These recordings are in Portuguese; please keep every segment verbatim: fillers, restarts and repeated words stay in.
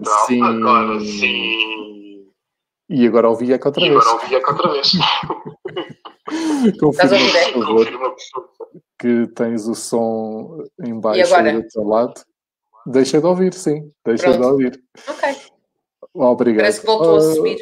Sim. Agora sim. E agora ouvi eco outra E vez. agora ouvi eco outra vez. Confirma, Estás a ouvir? por favor, Confirma, por favor, que tens o som em E baixo aí agora? do teu lado. Deixa de ouvir, sim. Deixa Pronto. de ouvir. Ok. Obrigado. Parece que voltou a Ah, subir.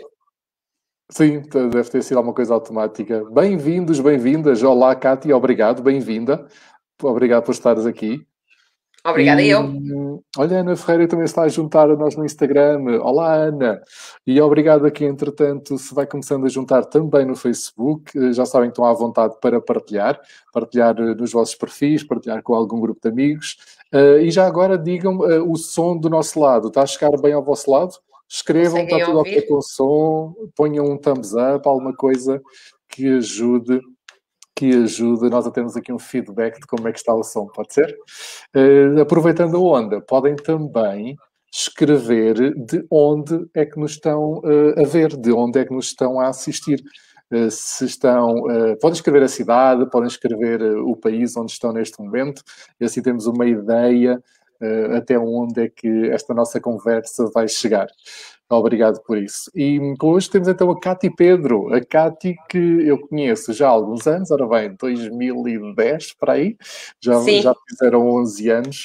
Sim, deve ter sido alguma coisa automática. Bem-vindos, bem-vindas. Olá, Cátia, obrigado, bem-vinda. Obrigado por estares aqui. Obrigada, E, eu. olha, a Ana Ferreira também está a juntar a nós no Instagram. Olá, Ana. E obrigado aqui, entretanto, se vai começando a juntar também no Facebook. Eh, Já sabem que estão à vontade para partilhar. Partilhar eh, nos vossos perfis, partilhar com algum grupo de amigos. Eh, e já agora digam eh, o som do nosso lado. Está a chegar bem ao vosso lado? Escrevam, está Conseguem tudo ok ouvir? com o som. Ponham um thumbs up, alguma coisa que ajude que ajuda nós a termos aqui um feedback de como é que está o som, pode ser? Uh, aproveitando a onda, podem também escrever de onde é que nos estão uh, a ver, de onde é que nos estão a assistir. Uh, se estão, uh, podem escrever a cidade, podem escrever uh, o país onde estão neste momento, e assim temos uma ideia uh, até onde é que esta nossa conversa vai chegar. Obrigado por isso. E hoje temos então a Cátia Pedro. A Cátia que eu conheço já há alguns anos, ora bem, dois mil e dez, para aí. Já, já fizeram onze anos.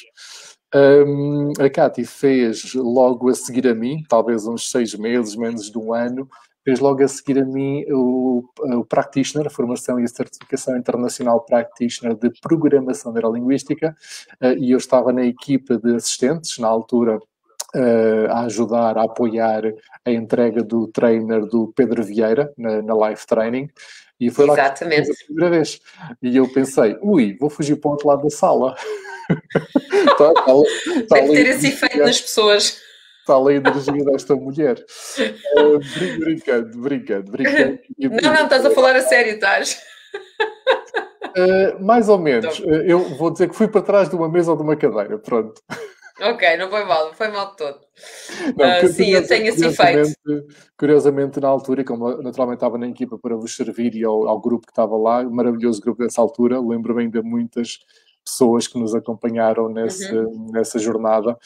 Um, a Cátia fez logo a seguir a mim, talvez uns seis meses, menos de um ano, fez logo a seguir a mim o, o Practitioner, a formação e a certificação internacional Practitioner de Programação Neurolinguística, uh, e eu estava na equipa de assistentes, na altura, Uh, a ajudar, a apoiar a entrega do trainer do Pedro Vieira na, na Live Training, e foi lá que fiz a primeira vez. E eu pensei, ui, vou fugir para o outro lado da sala. tá, tá, tá Deve ter esse efeito nas pessoas. Está a energia desta mulher. Uh, brincando, brincando, brincando. Não, não, estás a falar a sério, estás? Uh, mais ou menos. Uh, eu vou dizer que fui para trás de uma mesa ou de uma cadeira, pronto. Ok, não foi mal, não foi mal de todo. Não, uh, sim, eu tenho esse efeito. Curiosamente, na altura, como naturalmente estava na equipa para vos servir e ao, ao grupo que estava lá, maravilhoso grupo dessa altura, lembro-me ainda muitas pessoas que nos acompanharam nesse, uhum. nessa jornada.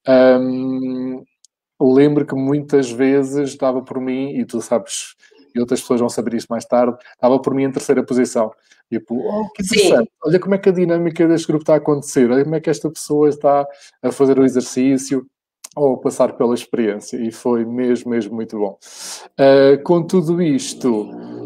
Um, lembro que muitas vezes dava por mim, e tu sabes, e outras pessoas vão saber isso mais tarde, dava por mim em terceira posição. Tipo, oh, que interessante, sim. Olha como é que a dinâmica deste grupo está a acontecer, olha como é que esta pessoa está a fazer o exercício ou a passar pela experiência, e foi mesmo, mesmo muito bom. Uh, com tudo isto,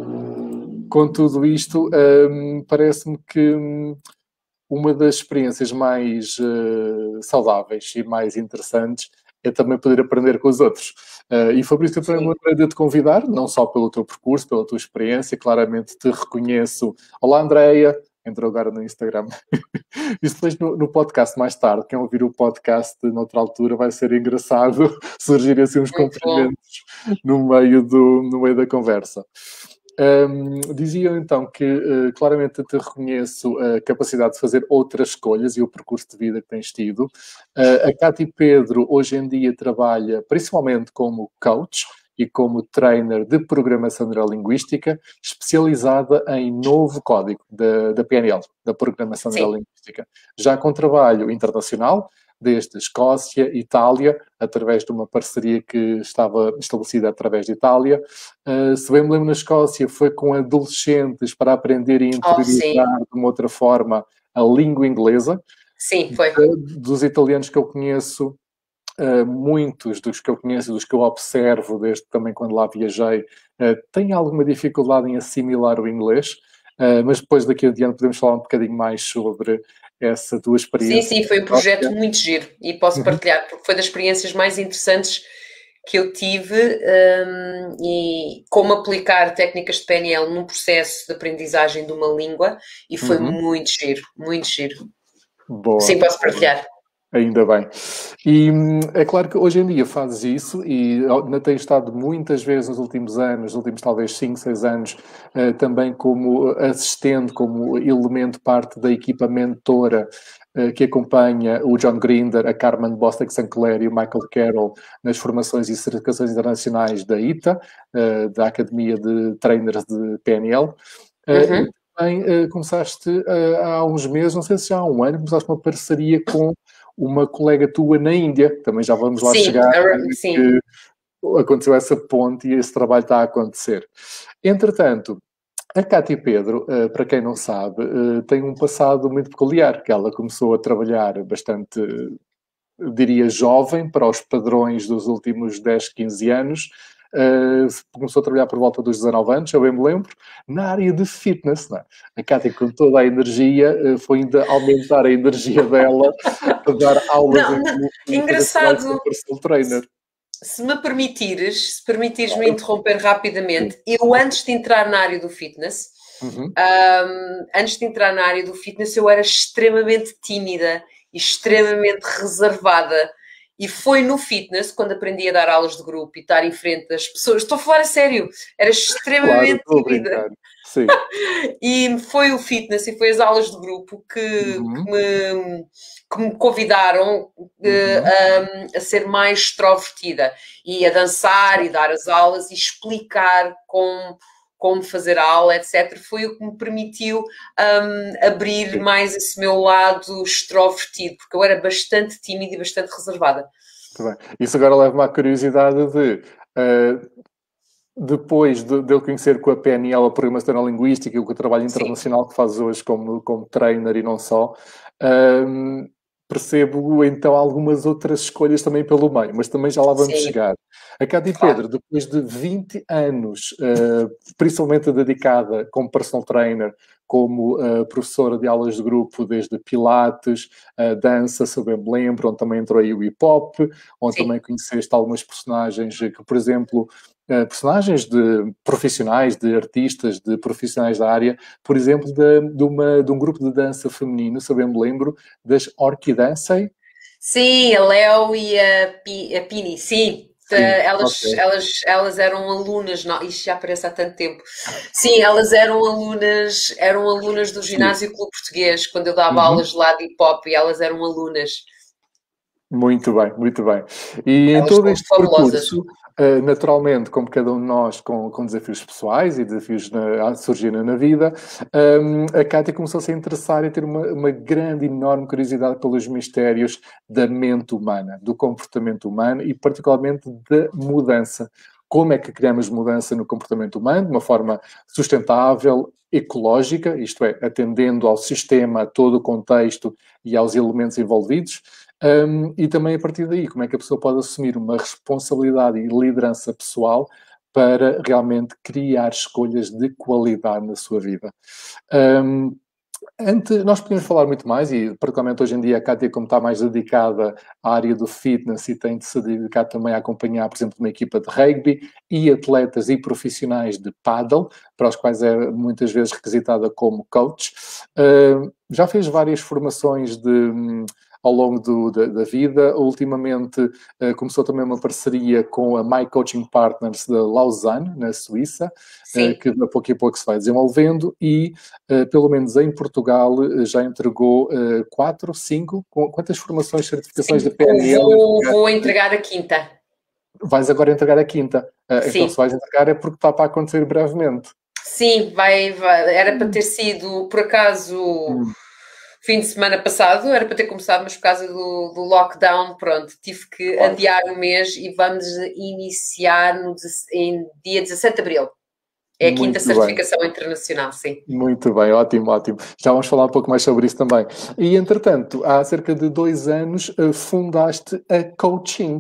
com tudo isto, um, parece-me que um, uma das experiências mais uh, saudáveis e mais interessantes é também poder aprender com os outros. Uh, e foi por isso que eu também me lembrei de te convidar, não só pelo teu percurso, pela tua experiência, claramente te reconheço. Olá, Andreia, entrou agora no Instagram. E depois no, no podcast mais tarde, quem ouvir o podcast noutra altura vai ser engraçado surgirem assim uns Muito cumprimentos no meio, do, no meio da conversa. Um, diziam então que uh, claramente te reconheço a capacidade de fazer outras escolhas e o percurso de vida que tens tido. Uh, a Cátia Pedro hoje em dia trabalha principalmente como coach e como trainer de programação neurolinguística, especializada em novo código da, da P N L, da Programação Sim. Neurolinguística. Já com trabalho internacional, desde Escócia, Itália, através de uma parceria que estava estabelecida através de Itália. Uh, se bem me lembro, na Escócia foi com adolescentes para aprender e interiorizar oh, de uma outra forma a língua inglesa. Sim, foi. Uh, dos italianos que eu conheço, uh, muitos dos que eu conheço, dos que eu observo, desde também quando lá viajei, uh, têm alguma dificuldade em assimilar o inglês. Uh, mas depois daqui adiante podemos falar um bocadinho mais sobre essa tua experiência. Sim, sim, foi um projeto muito giro e posso partilhar, porque foi das experiências mais interessantes que eu tive um, e como aplicar técnicas de P N L num processo de aprendizagem de uma língua e foi uhum. muito giro, muito giro. Boa. Sim, posso partilhar. Ainda bem. E é claro que hoje em dia fazes isso e ainda tens estado muitas vezes nos últimos anos, nos últimos talvez cinco, seis anos, uh, também como assistente, como elemento parte da equipa mentora uh, que acompanha o John Grinder, a Carmen Bostic-Sancler e o Michael Carroll nas formações e certificações internacionais da I T A, uh, da Academia de Trainers de P N L. Uh, uhum. Também uh, começaste uh, há uns meses, não sei se já há um ano, começaste uma parceria com uma colega tua na Índia, também já vamos lá sim, chegar, sim. que aconteceu essa ponte e esse trabalho está a acontecer. Entretanto, a Cátia Pedro, para quem não sabe, tem um passado muito peculiar, que ela começou a trabalhar bastante, eu diria, jovem, para os padrões dos últimos dez, quinze anos. Uh, começou a trabalhar por volta dos dezanove anos, eu bem me lembro, na área de fitness. Não é? A Cátia, com toda a energia, uh, foi ainda aumentar a energia dela a dar aulas não, em não, e engraçado, fazer personal trainer. Se me permitires, se permitires-me interromper rapidamente, eu antes de entrar na área do fitness, uhum. um, antes de entrar na área do fitness, eu era extremamente tímida e extremamente reservada. E foi no fitness, quando aprendi a dar aulas de grupo e estar em frente das pessoas, estou a falar a sério, era extremamente claro, tímida. Sim. E foi o fitness e foi as aulas de grupo que, uhum. que, me, que me convidaram uh, uhum. a, a ser mais extrovertida e a dançar e dar as aulas e explicar como, como fazer a aula, etcétera. Foi o que me permitiu um, abrir Sim. mais esse meu lado extrovertido, porque eu era bastante tímida e bastante reservada. Muito bem. Isso agora leva-me à curiosidade de... Uh, depois de, de eu conhecer com a P N L, a Programação Neurolinguística, e com o trabalho internacional Sim. que faz hoje como, como trainer e não só, um, percebo então algumas outras escolhas também pelo meio, mas também já lá vamos Sim. chegar. A Cátia claro. Pedro, depois de vinte anos, uh, principalmente dedicada como personal trainer, como uh, professora de aulas de grupo, desde Pilates, uh, dança, se eu bem me lembro, onde também entrou aí o hip-hop, onde Sim. também conheceste algumas personagens que, por exemplo, Uh, personagens de profissionais, de artistas, de profissionais da área, por exemplo, de, de, uma, de um grupo de dança feminino, se eu bem me lembro, das Orquidancei. Sim, a Léo e a, Pi, a Pini, sim. Sim, elas, okay. elas, elas eram alunas, não, isto já aparece há tanto tempo. Sim, elas eram alunas, eram alunas do Ginásio Clube Português, quando eu dava uhum. aulas lá de hip-hop, e elas eram alunas. Muito bem, muito bem. E elas em todo este fabulosas. percurso, Uh, naturalmente, como cada um de nós com, com desafios pessoais e desafios na, a surgir na vida, um, a Cátia começou-se a interessar e a ter uma, uma grande, enorme curiosidade pelos mistérios da mente humana, do comportamento humano e particularmente da mudança. Como é que criamos mudança no comportamento humano de uma forma sustentável, ecológica, isto é, atendendo ao sistema, a todo o contexto e aos elementos envolvidos. Um, e também a partir daí, como é que a pessoa pode assumir uma responsabilidade e liderança pessoal para realmente criar escolhas de qualidade na sua vida. Um, antes, nós podemos falar muito mais, e particularmente hoje em dia a Cátia, como está mais dedicada à área do fitness e tem de se dedicar também a acompanhar, por exemplo, uma equipa de rugby e atletas e profissionais de paddle, para os quais é muitas vezes requisitada como coach. Uh, já fez várias formações de... ao longo do, da, da vida. Ultimamente uh, começou também uma parceria com a My Coaching Partners de Lausanne, na Suíça, uh, que a pouco e pouco se vai desenvolvendo e, uh, pelo menos em Portugal, uh, já entregou uh, quatro, cinco, quantas formações, certificações Sim, de P N L? Vou, vou entregar a quinta. Vais agora entregar a quinta. Uh, então, se vais entregar é porque está para acontecer brevemente. Sim, vai, vai. Era para ter sido, por acaso... Hum. Fim de semana passado, era para ter começado, mas por causa do, do lockdown, pronto, tive que claro. adiar o mês e vamos iniciar no, em dia dezassete de abril. É a Muito quinta certificação bem. internacional, sim. Muito bem, ótimo, ótimo. Já vamos falar um pouco mais sobre isso também. E, entretanto, há cerca de dois anos, fundaste a Coaching.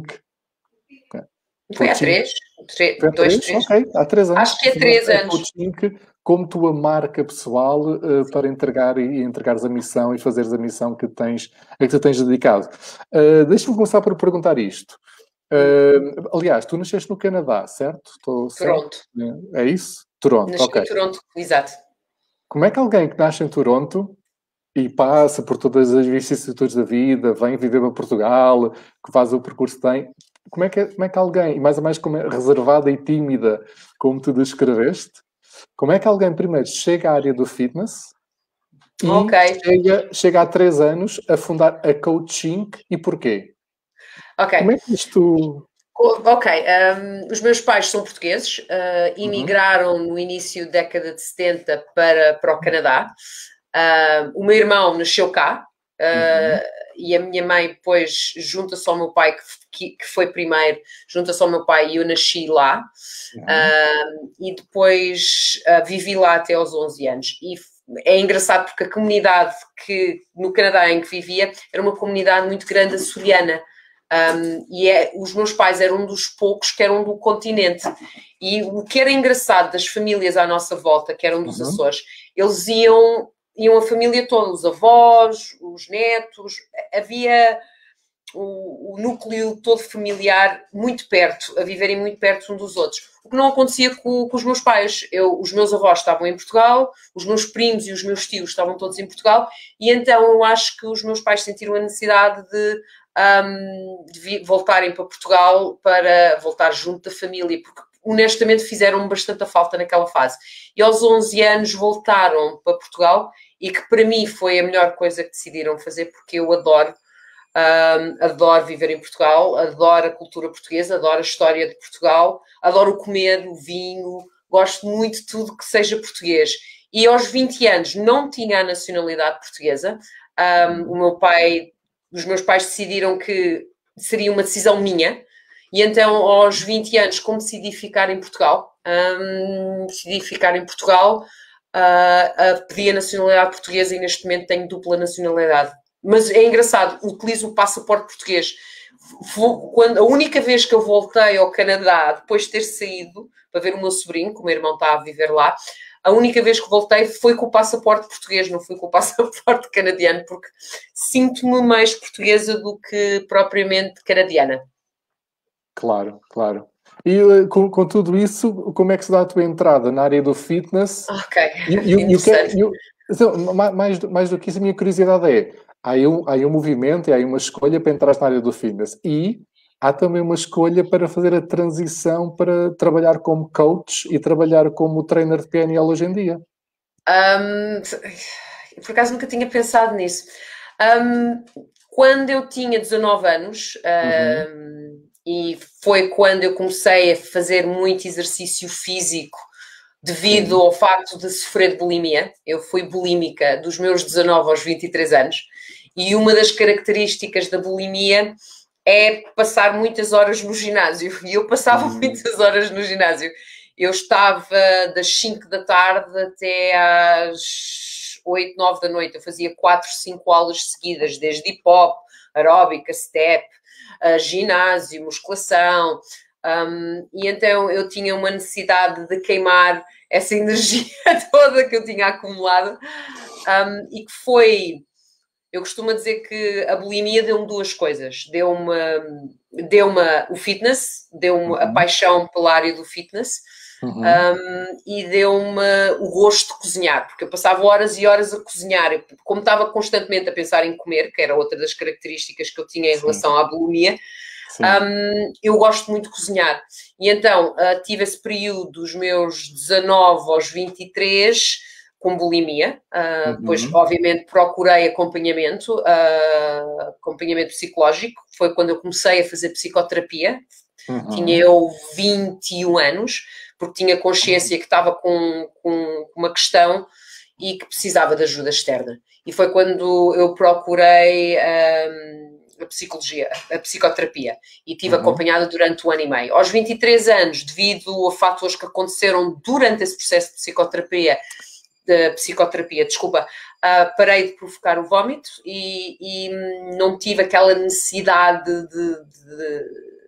Foi há três? Tre Foi há dois, três? três? Ok, há três anos. Acho que é três anos. Coaching como tua marca pessoal uh, para entregar e, e entregares a missão e fazeres a missão que tens, a que tu tens dedicado. Uh, Deixa-me começar por perguntar isto. Uh, aliás, tu nasceste no Canadá, certo? Estou Toronto. Certo? É isso? Toronto, Nasci ok. em Toronto, exato. Como é que alguém que nasce em Toronto e passa por todas as vicissitudes da vida, vem viver para Portugal, que faz o percurso que tem, como é que, como é que alguém, e mais ou menos como é reservada e tímida, como tu descreveste, como é que alguém primeiro chega à área do fitness e okay. chega, chega há três anos a fundar a Coaching e porquê? Ok. Como é que isto... Ok, um, os meus pais são portugueses, uh, imigraram uhum. no início da década de setenta para, para o Canadá. Uh, o meu irmão nasceu cá, uh, uhum. e a minha mãe depois junta-se ao meu pai, que, que foi primeiro, junta-se ao meu pai e eu nasci lá. Uhum. Uh, e depois uh, vivi lá até aos onze anos. E é engraçado porque a comunidade que, no Canadá em que vivia era uma comunidade muito grande açoriana. Um, e é, os meus pais eram um dos poucos que eram do continente. E o que era engraçado das famílias à nossa volta, que eram dos uhum. Açores, eles iam, iam a família toda, os avós, os netos, havia o, o núcleo todo familiar muito perto, a viverem muito perto uns dos outros. O que não acontecia com, com os meus pais. Eu, os meus avós estavam em Portugal, os meus primos e os meus tios estavam todos em Portugal, e então eu acho que os meus pais sentiram a necessidade de Um, de voltarem para Portugal para voltar junto da família, porque honestamente fizeram bastante a falta naquela fase. E aos onze anos voltaram para Portugal, e que para mim foi a melhor coisa que decidiram fazer, porque eu adoro, um, adoro viver em Portugal, adoro a cultura portuguesa, adoro a história de Portugal, adoro comer, o vinho, gosto muito de tudo que seja português. E aos vinte anos não tinha a nacionalidade portuguesa. Um, o meu pai Os meus pais decidiram que seria uma decisão minha, e então aos vinte anos, como decidi ficar em Portugal, um, decidi ficar em Portugal, uh, uh, pedi a nacionalidade portuguesa, e neste momento tenho dupla nacionalidade. Mas é engraçado, utilizo o passaporte português. Quando, a única vez que eu voltei ao Canadá, depois de ter saído para ver o meu sobrinho, que o meu irmão está a viver lá, a única vez que voltei foi com o passaporte português, não foi com o passaporte canadiano, porque sinto-me mais portuguesa do que propriamente canadiana. Claro, claro. E com, com tudo isso, como é que se dá a tua entrada na área do fitness? Ok, e, e, interessante. E, e, mais, mais do que isso, a minha curiosidade é, há um, há um movimento, há uma escolha para entrar na área do fitness, e há também uma escolha para fazer a transição para trabalhar como coach e trabalhar como trainer de P N L hoje em dia. Um, por acaso nunca tinha pensado nisso. Um, quando eu tinha dezanove anos, um, uhum. e foi quando eu comecei a fazer muito exercício físico devido Sim. ao facto de sofrer de bulimia. Eu fui bulímica dos meus dezanove aos vinte e três anos, e uma das características da bulimia é passar muitas horas no ginásio, e eu passava uhum. muitas horas no ginásio. Eu estava das cinco da tarde até às oito, nove da noite. Eu fazia quatro, cinco aulas seguidas, desde hip-hop, aeróbica, step, uh, ginásio, musculação. Um, e então eu tinha uma necessidade de queimar essa energia toda que eu tinha acumulado, um, e que foi... Eu costumo dizer que a bulimia deu-me duas coisas. Deu-me deu o fitness, deu-me uhum. a paixão pela área do fitness, uhum. um, e deu-me o gosto de cozinhar, porque eu passava horas e horas a cozinhar. Eu, como estava constantemente a pensar em comer, que era outra das características que eu tinha em Sim. relação à bulimia, um, eu gosto muito de cozinhar. E então uh, tive esse período dos meus dezanove aos vinte e três... com bulimia, uh, uhum. depois obviamente procurei acompanhamento, uh, acompanhamento psicológico, foi quando eu comecei a fazer psicoterapia, uhum. tinha eu vinte e um anos, porque tinha consciência que estava com, com uma questão e que precisava de ajuda externa, e foi quando eu procurei um, a psicologia, a psicoterapia, e estive uhum. acompanhada durante um ano e meio. Aos vinte e três anos, devido a fatores que aconteceram durante esse processo de psicoterapia, de psicoterapia, desculpa, uh, parei de provocar o vómito, e, e não tive aquela necessidade de, de,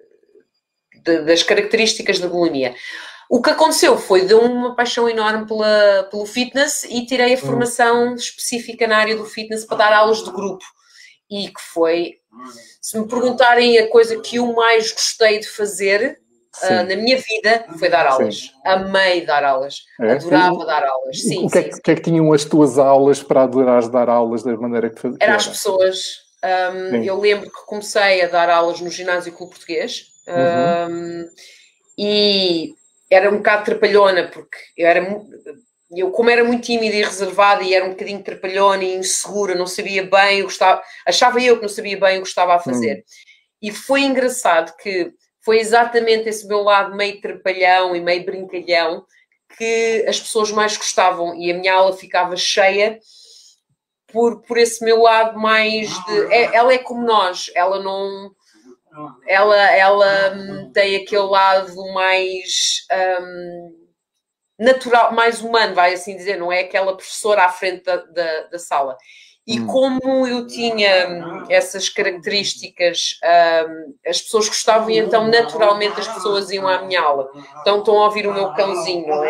de, das características da bulimia. O que aconteceu foi, deu-me uma paixão enorme pela, pelo fitness, e tirei a formação específica na área do fitness para dar aulas de grupo, e que foi, se me perguntarem a coisa que eu mais gostei de fazer Uh, na minha vida, foi dar aulas. Sim. Amei dar aulas. É? Adorava dar aulas. Sim, o que, sim. É que, que é que tinham as tuas aulas para adorares dar aulas da maneira que fazias? Era as pessoas. Um, eu lembro que comecei a dar aulas no Ginásio Clube Português, um, uhum. e era um bocado trapalhona, porque eu era... Eu, como era muito tímida e reservada, e era um bocadinho trapalhona e insegura, não sabia bem, eu gostava, achava eu que não sabia bem o que estava a fazer. Uhum. E foi engraçado que foi exatamente esse meu lado meio trapalhão e meio brincalhão que as pessoas mais gostavam, e a minha aula ficava cheia por, por esse meu lado mais de... É, ela é como nós, ela não... Ela, ela hum, tem aquele lado mais hum, natural, mais humano, vai assim dizer, não é aquela professora à frente da, da, da sala. E Hum. como eu tinha hum, essas características, hum, as pessoas gostavam e então naturalmente as pessoas iam à minha aula. Então estão a ouvir o meu cãozinho, não é?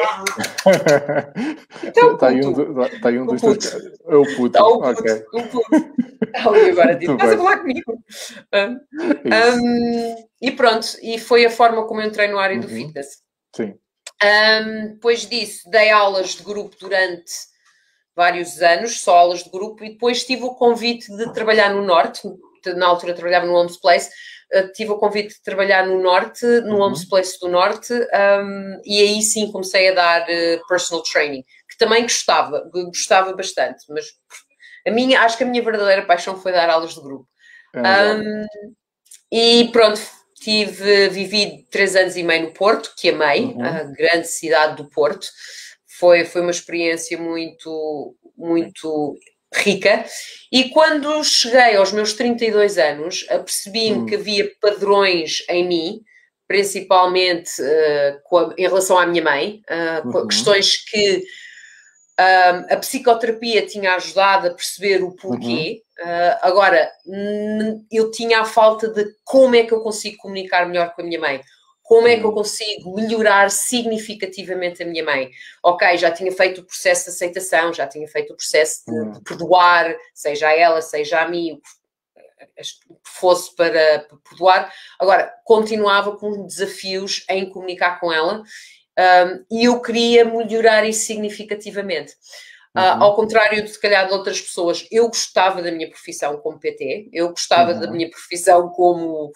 Então, Está aí um, do, tá aí um o dos puto. teus... É o puto, Está o puto, ok. o puto. Ali agora diz, Muito estás a bem. falar comigo? Hum, Isso. hum, e pronto, e foi a forma como eu entrei no área do Uhum. fitness. Sim. Um, depois disso, dei aulas de grupo durante vários anos, só aulas de grupo, e depois tive o convite de trabalhar no Norte, na altura trabalhava no Homes Place, uh, tive o convite de trabalhar no Norte, no Uhum. Homes Place do Norte, um, e aí sim comecei a dar uh, personal training, que também gostava, gostava bastante, mas a minha, acho que a minha verdadeira paixão foi dar aulas de grupo. É, Um, e pronto, tive, vivi três anos e meio no Porto, que amei, Uhum. a grande cidade do Porto. Foi, foi uma experiência muito, muito rica. E quando cheguei aos meus trinta e dois anos, apercebi-me Hum. que havia padrões em mim, principalmente uh, com a, em relação à minha mãe, uh, Uhum. questões que um, a psicoterapia tinha ajudado a perceber o porquê. Uhum. Uh, agora, eu tinha a falta de como é que eu consigo comunicar melhor com a minha mãe. Como é que eu consigo melhorar significativamente a minha mãe? Ok, já tinha feito o processo de aceitação, já tinha feito o processo de, Uhum. de perdoar, seja a ela, seja a mim, o que fosse para, para perdoar. Agora, continuava com desafios em comunicar com ela. Um, e eu queria melhorar isso significativamente. Uh, Uhum. ao contrário de, se calhar, de outras pessoas, eu gostava da minha profissão como P T, eu gostava Uhum. da minha profissão como,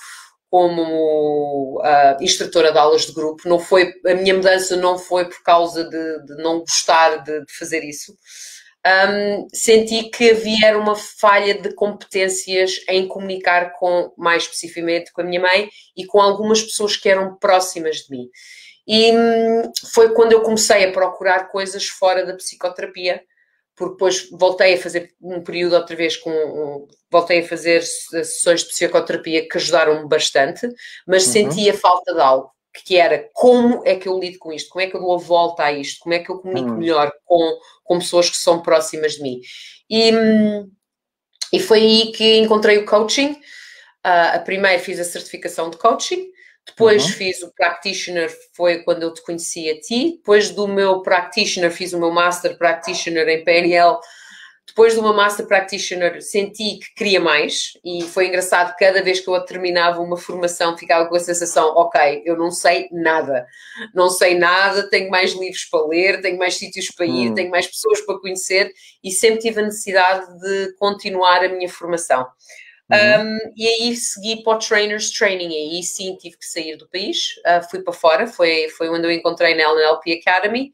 como uh, instrutora de aulas de grupo. Não foi, a minha mudança não foi por causa de, de não gostar de, de fazer isso. Um, senti que havia uma falha de competências em comunicar com, mais especificamente com a minha mãe e com algumas pessoas que eram próximas de mim. E hum, foi quando eu comecei a procurar coisas fora da psicoterapia, porque depois voltei a fazer um período outra vez com... Um, voltei a fazer sessões de psicoterapia que ajudaram-me bastante, mas Uhum. sentia falta de algo, que era como é que eu lido com isto, como é que eu dou a volta a isto, como é que eu comunico Uhum. melhor com, com pessoas que são próximas de mim. E, hum, e foi aí que encontrei o coaching. Uh, a primeira fiz a certificação de coaching, depois Uhum. fiz o practitioner, foi quando eu te conheci a ti, depois do meu practitioner fiz o meu master practitioner em P N L, depois do meu master practitioner senti que queria mais e foi engraçado, cada vez que eu terminava uma formação ficava com a sensação, ok, eu não sei nada, não sei nada, tenho mais livros para ler, tenho mais sítios para ir, Uhum. tenho mais pessoas para conhecer e sempre tive a necessidade de continuar a minha formação. Uhum. Um, e aí segui para o Trainers Training, e aí sim tive que sair do país, uh, fui para fora, foi, foi onde eu encontrei na N L P Academy.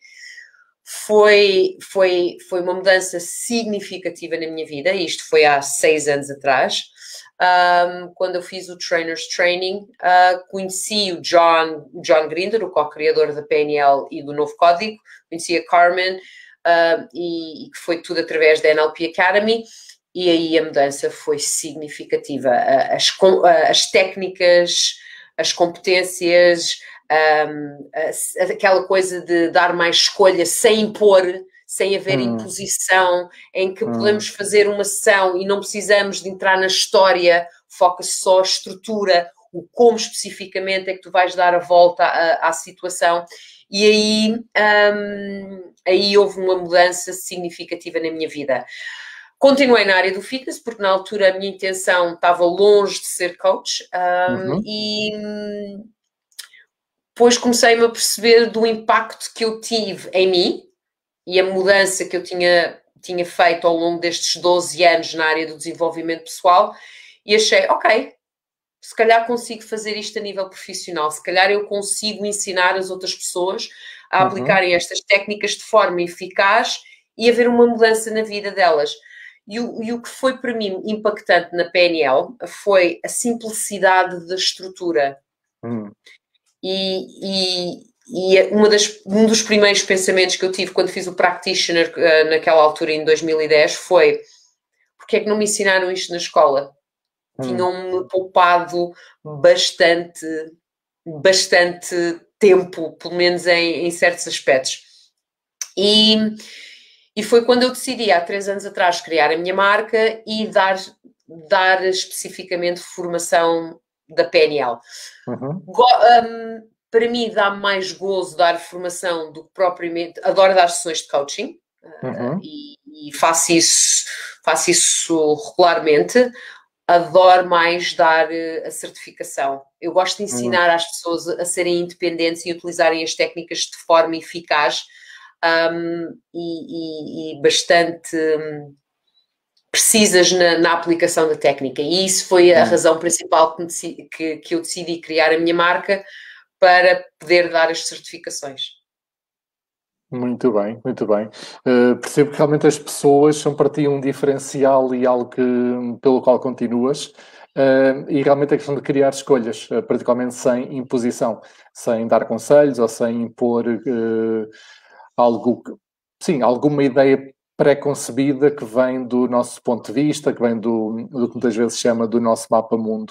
Foi, foi, foi uma mudança significativa na minha vida, isto foi há seis anos atrás, um, quando eu fiz o Trainers Training, uh, conheci o John, o John Grinder, o co-criador da P N L e do Novo Código, conheci a Carmen, uh, e, e foi tudo através da N L P Academy. E aí a mudança foi significativa. As, as técnicas, as competências, um, aquela coisa de dar mais escolha sem impor, sem haver Hum. imposição, em que Hum. podemos fazer uma sessão e não precisamos de entrar na história, foca-se só a estrutura, o como especificamente é que tu vais dar a volta à, à situação. E aí, um, aí houve uma mudança significativa na minha vida. Continuei na área do fitness, porque na altura a minha intenção estava longe de ser coach, um, Uhum. e depois comecei-me a perceber do impacto que eu tive em mim e a mudança que eu tinha, tinha feito ao longo destes doze anos na área do desenvolvimento pessoal e achei, ok, se calhar consigo fazer isto a nível profissional, se calhar eu consigo ensinar as outras pessoas a Uhum. aplicarem estas técnicas de forma eficaz e haver uma mudança na vida delas. E o, e o que foi para mim impactante na P N L foi a simplicidade da estrutura. Uhum. E, e, e uma das, um dos primeiros pensamentos que eu tive quando fiz o practitioner uh, naquela altura, em dois mil e dez, foi porque é que não me ensinaram isto na escola? Hum. Tinham-me poupado bastante, bastante tempo, pelo menos em, em certos aspectos. E, e foi quando eu decidi, há três anos atrás, criar a minha marca e dar, dar especificamente formação da P N L. Uhum. Um, para mim dá mais gozo dar formação do que propriamente... Adoro dar sessões de coaching uhum. uh, e, e faço isso, faço isso regularmente. Adoro mais dar uh, a certificação. Eu gosto de ensinar uhum. às pessoas a serem independentes e utilizarem as técnicas de forma eficaz um, e, e, e bastante... Um, precisas na, na aplicação da técnica, e isso foi a razão principal que, decidi, que, que eu decidi criar a minha marca para poder dar as certificações. Muito bem, muito bem. Uh, percebo que realmente as pessoas são para ti um diferencial e algo que, pelo qual continuas, uh, e realmente a questão de criar escolhas, uh, particularmente sem imposição, sem dar conselhos ou sem impor uh, algo, sim, alguma ideia pré-concebida que vem do nosso ponto de vista, que vem do, do que muitas vezes se chama do nosso mapa-mundo.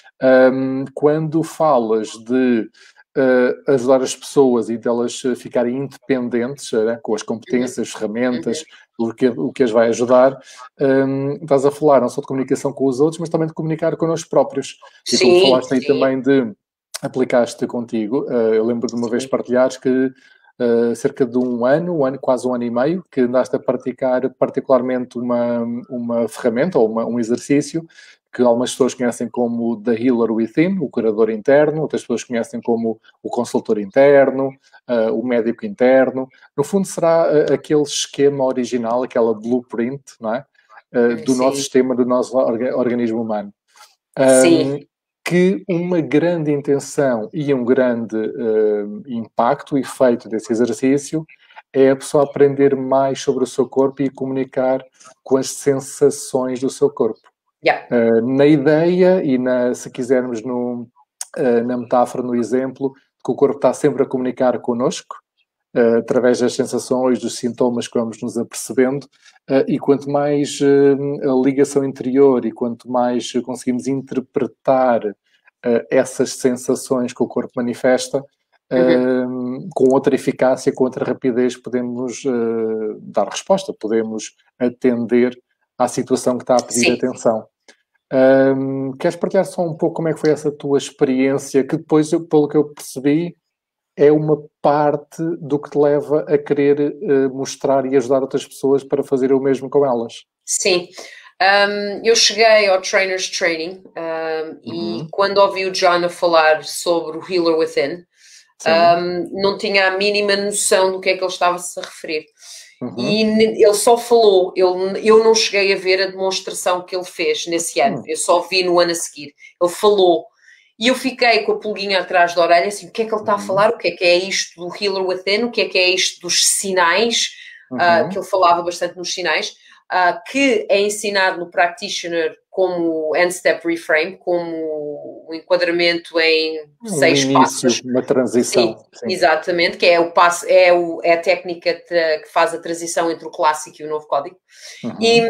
Um, quando falas de uh, ajudar as pessoas e delas ficarem independentes, uh, com as competências, uhum. ferramentas, uhum. o, que, o que as vai ajudar, um, estás a falar não só de comunicação com os outros, mas também de comunicar connosco próprios. E sim, como falaste aí sim. também de aplicaste contigo, uh, eu lembro de uma sim. vez partilhares que Uh, cerca de um ano, um ano, quase um ano e meio, que andaste a praticar particularmente uma, uma ferramenta ou uma, um exercício que algumas pessoas conhecem como The Healer Within, o curador interno, outras pessoas conhecem como o consultor interno, uh, o médico interno. No fundo será uh, aquele esquema original, aquela blueprint, não é? Uh, do Sim. nosso sistema, do nosso orga organismo humano. Um, Sim. que uma grande intenção e um grande uh, impacto e efeito desse exercício é a pessoa aprender mais sobre o seu corpo e comunicar com as sensações do seu corpo. Yeah. Uh, na ideia e, na, se quisermos, no, uh, na metáfora, no exemplo, que o corpo está sempre a comunicar connosco, uh, através das sensações, dos sintomas que vamos nos apercebendo, uh, e quanto mais uh, a ligação interior e quanto mais conseguimos interpretar uh, essas sensações que o corpo manifesta, uhum. uh, com outra eficácia, com outra rapidez, podemos uh, dar resposta, podemos atender à situação que está a pedir Sim. atenção. Um, queres partilhar só um pouco como é que foi essa tua experiência, que depois, pelo que eu percebi, é uma parte do que te leva a querer uh, mostrar e ajudar outras pessoas para fazer o mesmo com elas. Sim. Um, eu cheguei ao Trainer's Training um, uhum. e quando ouvi o John a falar sobre o Healer Within, um, não tinha a mínima noção do que é que ele estava-se a referir. Uhum. E ele só falou, eu, eu não cheguei a ver a demonstração que ele fez nesse ano, uhum. eu só vi no ano a seguir. Ele falou e eu fiquei com a pulguinha atrás da orelha, assim, o que é que ele está uhum. a falar? O que é que é isto do Healer Within? O que é que é isto dos sinais? Uhum. Uh, que ele falava bastante nos sinais, uh, que é ensinado no Practitioner como End-Step Reframe, como o enquadramento em um seis início, passos. Uma transição. Sim, sim. Exatamente, que é, o passo, é, o, é a técnica que faz a transição entre o clássico e o novo código. Uhum. E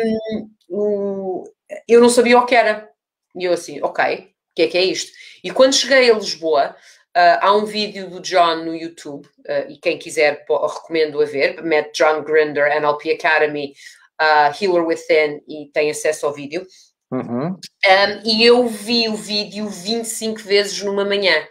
um, eu não sabia o que era. E eu assim, ok, o que é que é isto? E quando cheguei a Lisboa, uh, há um vídeo do John no YouTube, uh, e quem quiser pô, recomendo a ver, mete John Grinder, N L P Academy, uh, Healer Within, e tem acesso ao vídeo. Uhum. Um, e eu vi o vídeo vinte e cinco vezes numa manhã.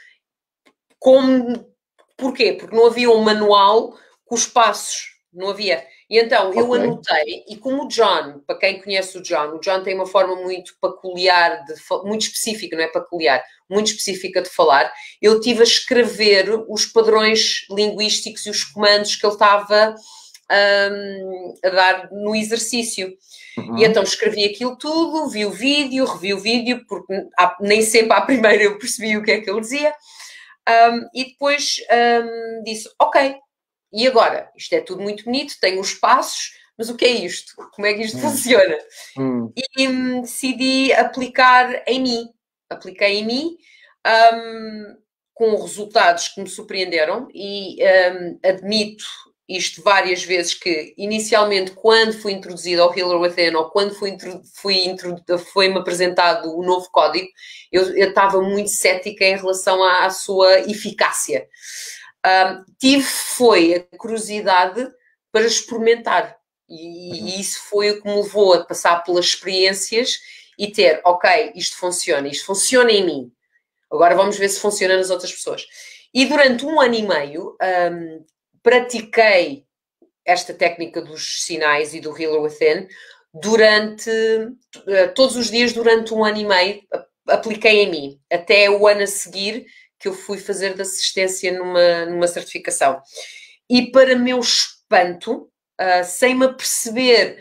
Como, porquê? Porque não havia um manual com os passos, não havia. E então eu okay. anotei, e como o John, para quem conhece o John, o John tem uma forma muito peculiar, de, muito específica, não é peculiar, muito específica de falar, eu tive a escrever os padrões linguísticos e os comandos que ele estava um, a dar no exercício. Uhum. E então escrevi aquilo tudo, vi o vídeo, revi o vídeo, porque nem sempre à primeira eu percebi o que é que ele dizia, um, e depois um, disse, ok, e agora? Isto é tudo muito bonito, tem os passos, mas o que é isto? Como é que isto hum. funciona? Hum. E um, decidi aplicar em mim. Apliquei em mim, um, com resultados que me surpreenderam, e um, admito isto várias vezes, que inicialmente quando fui introduzido ao Healer Within ou quando fui, fui foi-me apresentado o novo código, eu estava muito cética em relação à, à sua eficácia. Um, tive, foi a curiosidade para experimentar e, e isso foi o que me levou a passar pelas experiências e ter, ok, isto funciona, isto funciona em mim, agora vamos ver se funciona nas outras pessoas. E durante um ano e meio um, pratiquei esta técnica dos sinais e do Healer Within durante uh, todos os dias durante um ano e meio, apliquei em mim, até o ano a seguir que eu fui fazer de assistência numa, numa certificação. E para meu espanto, uh, sem me aperceber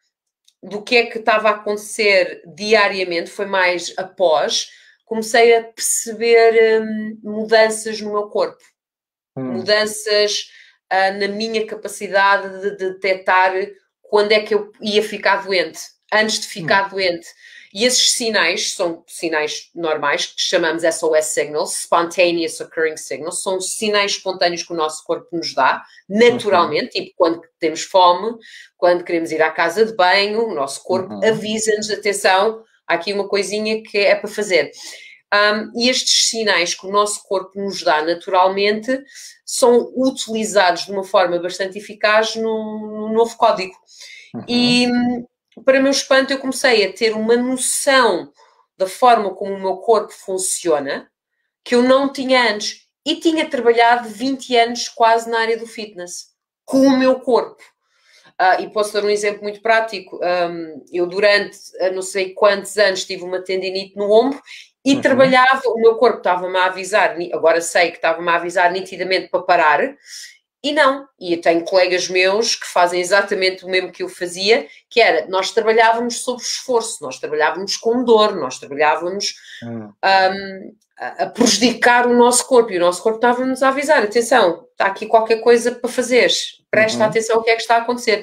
do que é que estava a acontecer diariamente, foi mais após, comecei a perceber um, mudanças no meu corpo. Hum. Mudanças uh, na minha capacidade de, de detectar quando é que eu ia ficar doente, antes de ficar hum. doente. E esses sinais são sinais normais, que chamamos S O S signals, Spontaneous Occurring Signals, são sinais espontâneos que o nosso corpo nos dá, naturalmente, uhum. tipo quando temos fome, quando queremos ir à casa de banho, o nosso corpo uhum. avisa-nos, atenção, há aqui uma coisinha que é para fazer. Um, e estes sinais que o nosso corpo nos dá naturalmente são utilizados de uma forma bastante eficaz no, no novo código. Uhum. E... para meu espanto, eu comecei a ter uma noção da forma como o meu corpo funciona, que eu não tinha antes. E tinha trabalhado vinte anos quase na área do fitness, com o meu corpo. Uh, e posso dar um exemplo muito prático. Um, eu durante não sei quantos anos tive uma tendinite no ombro e uhum. trabalhava, o meu corpo estava-me a avisar, agora sei que estava-me a avisar nitidamente para parar, e não, e eu tenho colegas meus que fazem exatamente o mesmo que eu fazia, que era, nós trabalhávamos sob esforço, nós trabalhávamos com dor, nós trabalhávamos hum. um, a, a prejudicar o nosso corpo, e o nosso corpo estava-nos a avisar, atenção, está aqui qualquer coisa para fazeres, presta uhum. atenção ao que é que está a acontecer.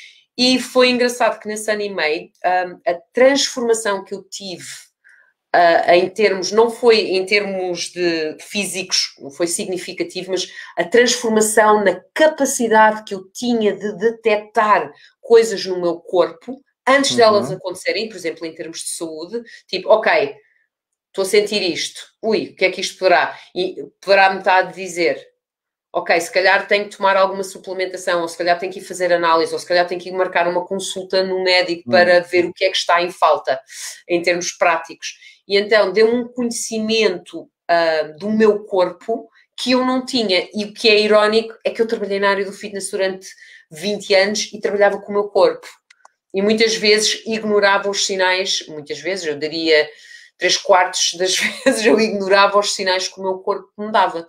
E foi engraçado que nesse ano e meio, um, a transformação que eu tive Uh, em termos, não foi em termos de físicos, não foi significativo, mas a transformação na capacidade que eu tinha de detectar coisas no meu corpo antes uhum. delas acontecerem, por exemplo, em termos de saúde, tipo, ok, estou a sentir isto, ui, o que é que isto poderá? E poderá-me estar a dizer, ok, se calhar tenho que tomar alguma suplementação, ou se calhar tenho que ir fazer análise, ou se calhar tenho que ir marcar uma consulta no médico uhum. para ver o que é que está em falta, em termos práticos. E então deu um conhecimento uh, do meu corpo que eu não tinha. E o que é irónico é que eu trabalhei na área do fitness durante vinte anos e trabalhava com o meu corpo. E muitas vezes ignorava os sinais, muitas vezes, eu daria três quartos das vezes, eu ignorava os sinais que o meu corpo me dava.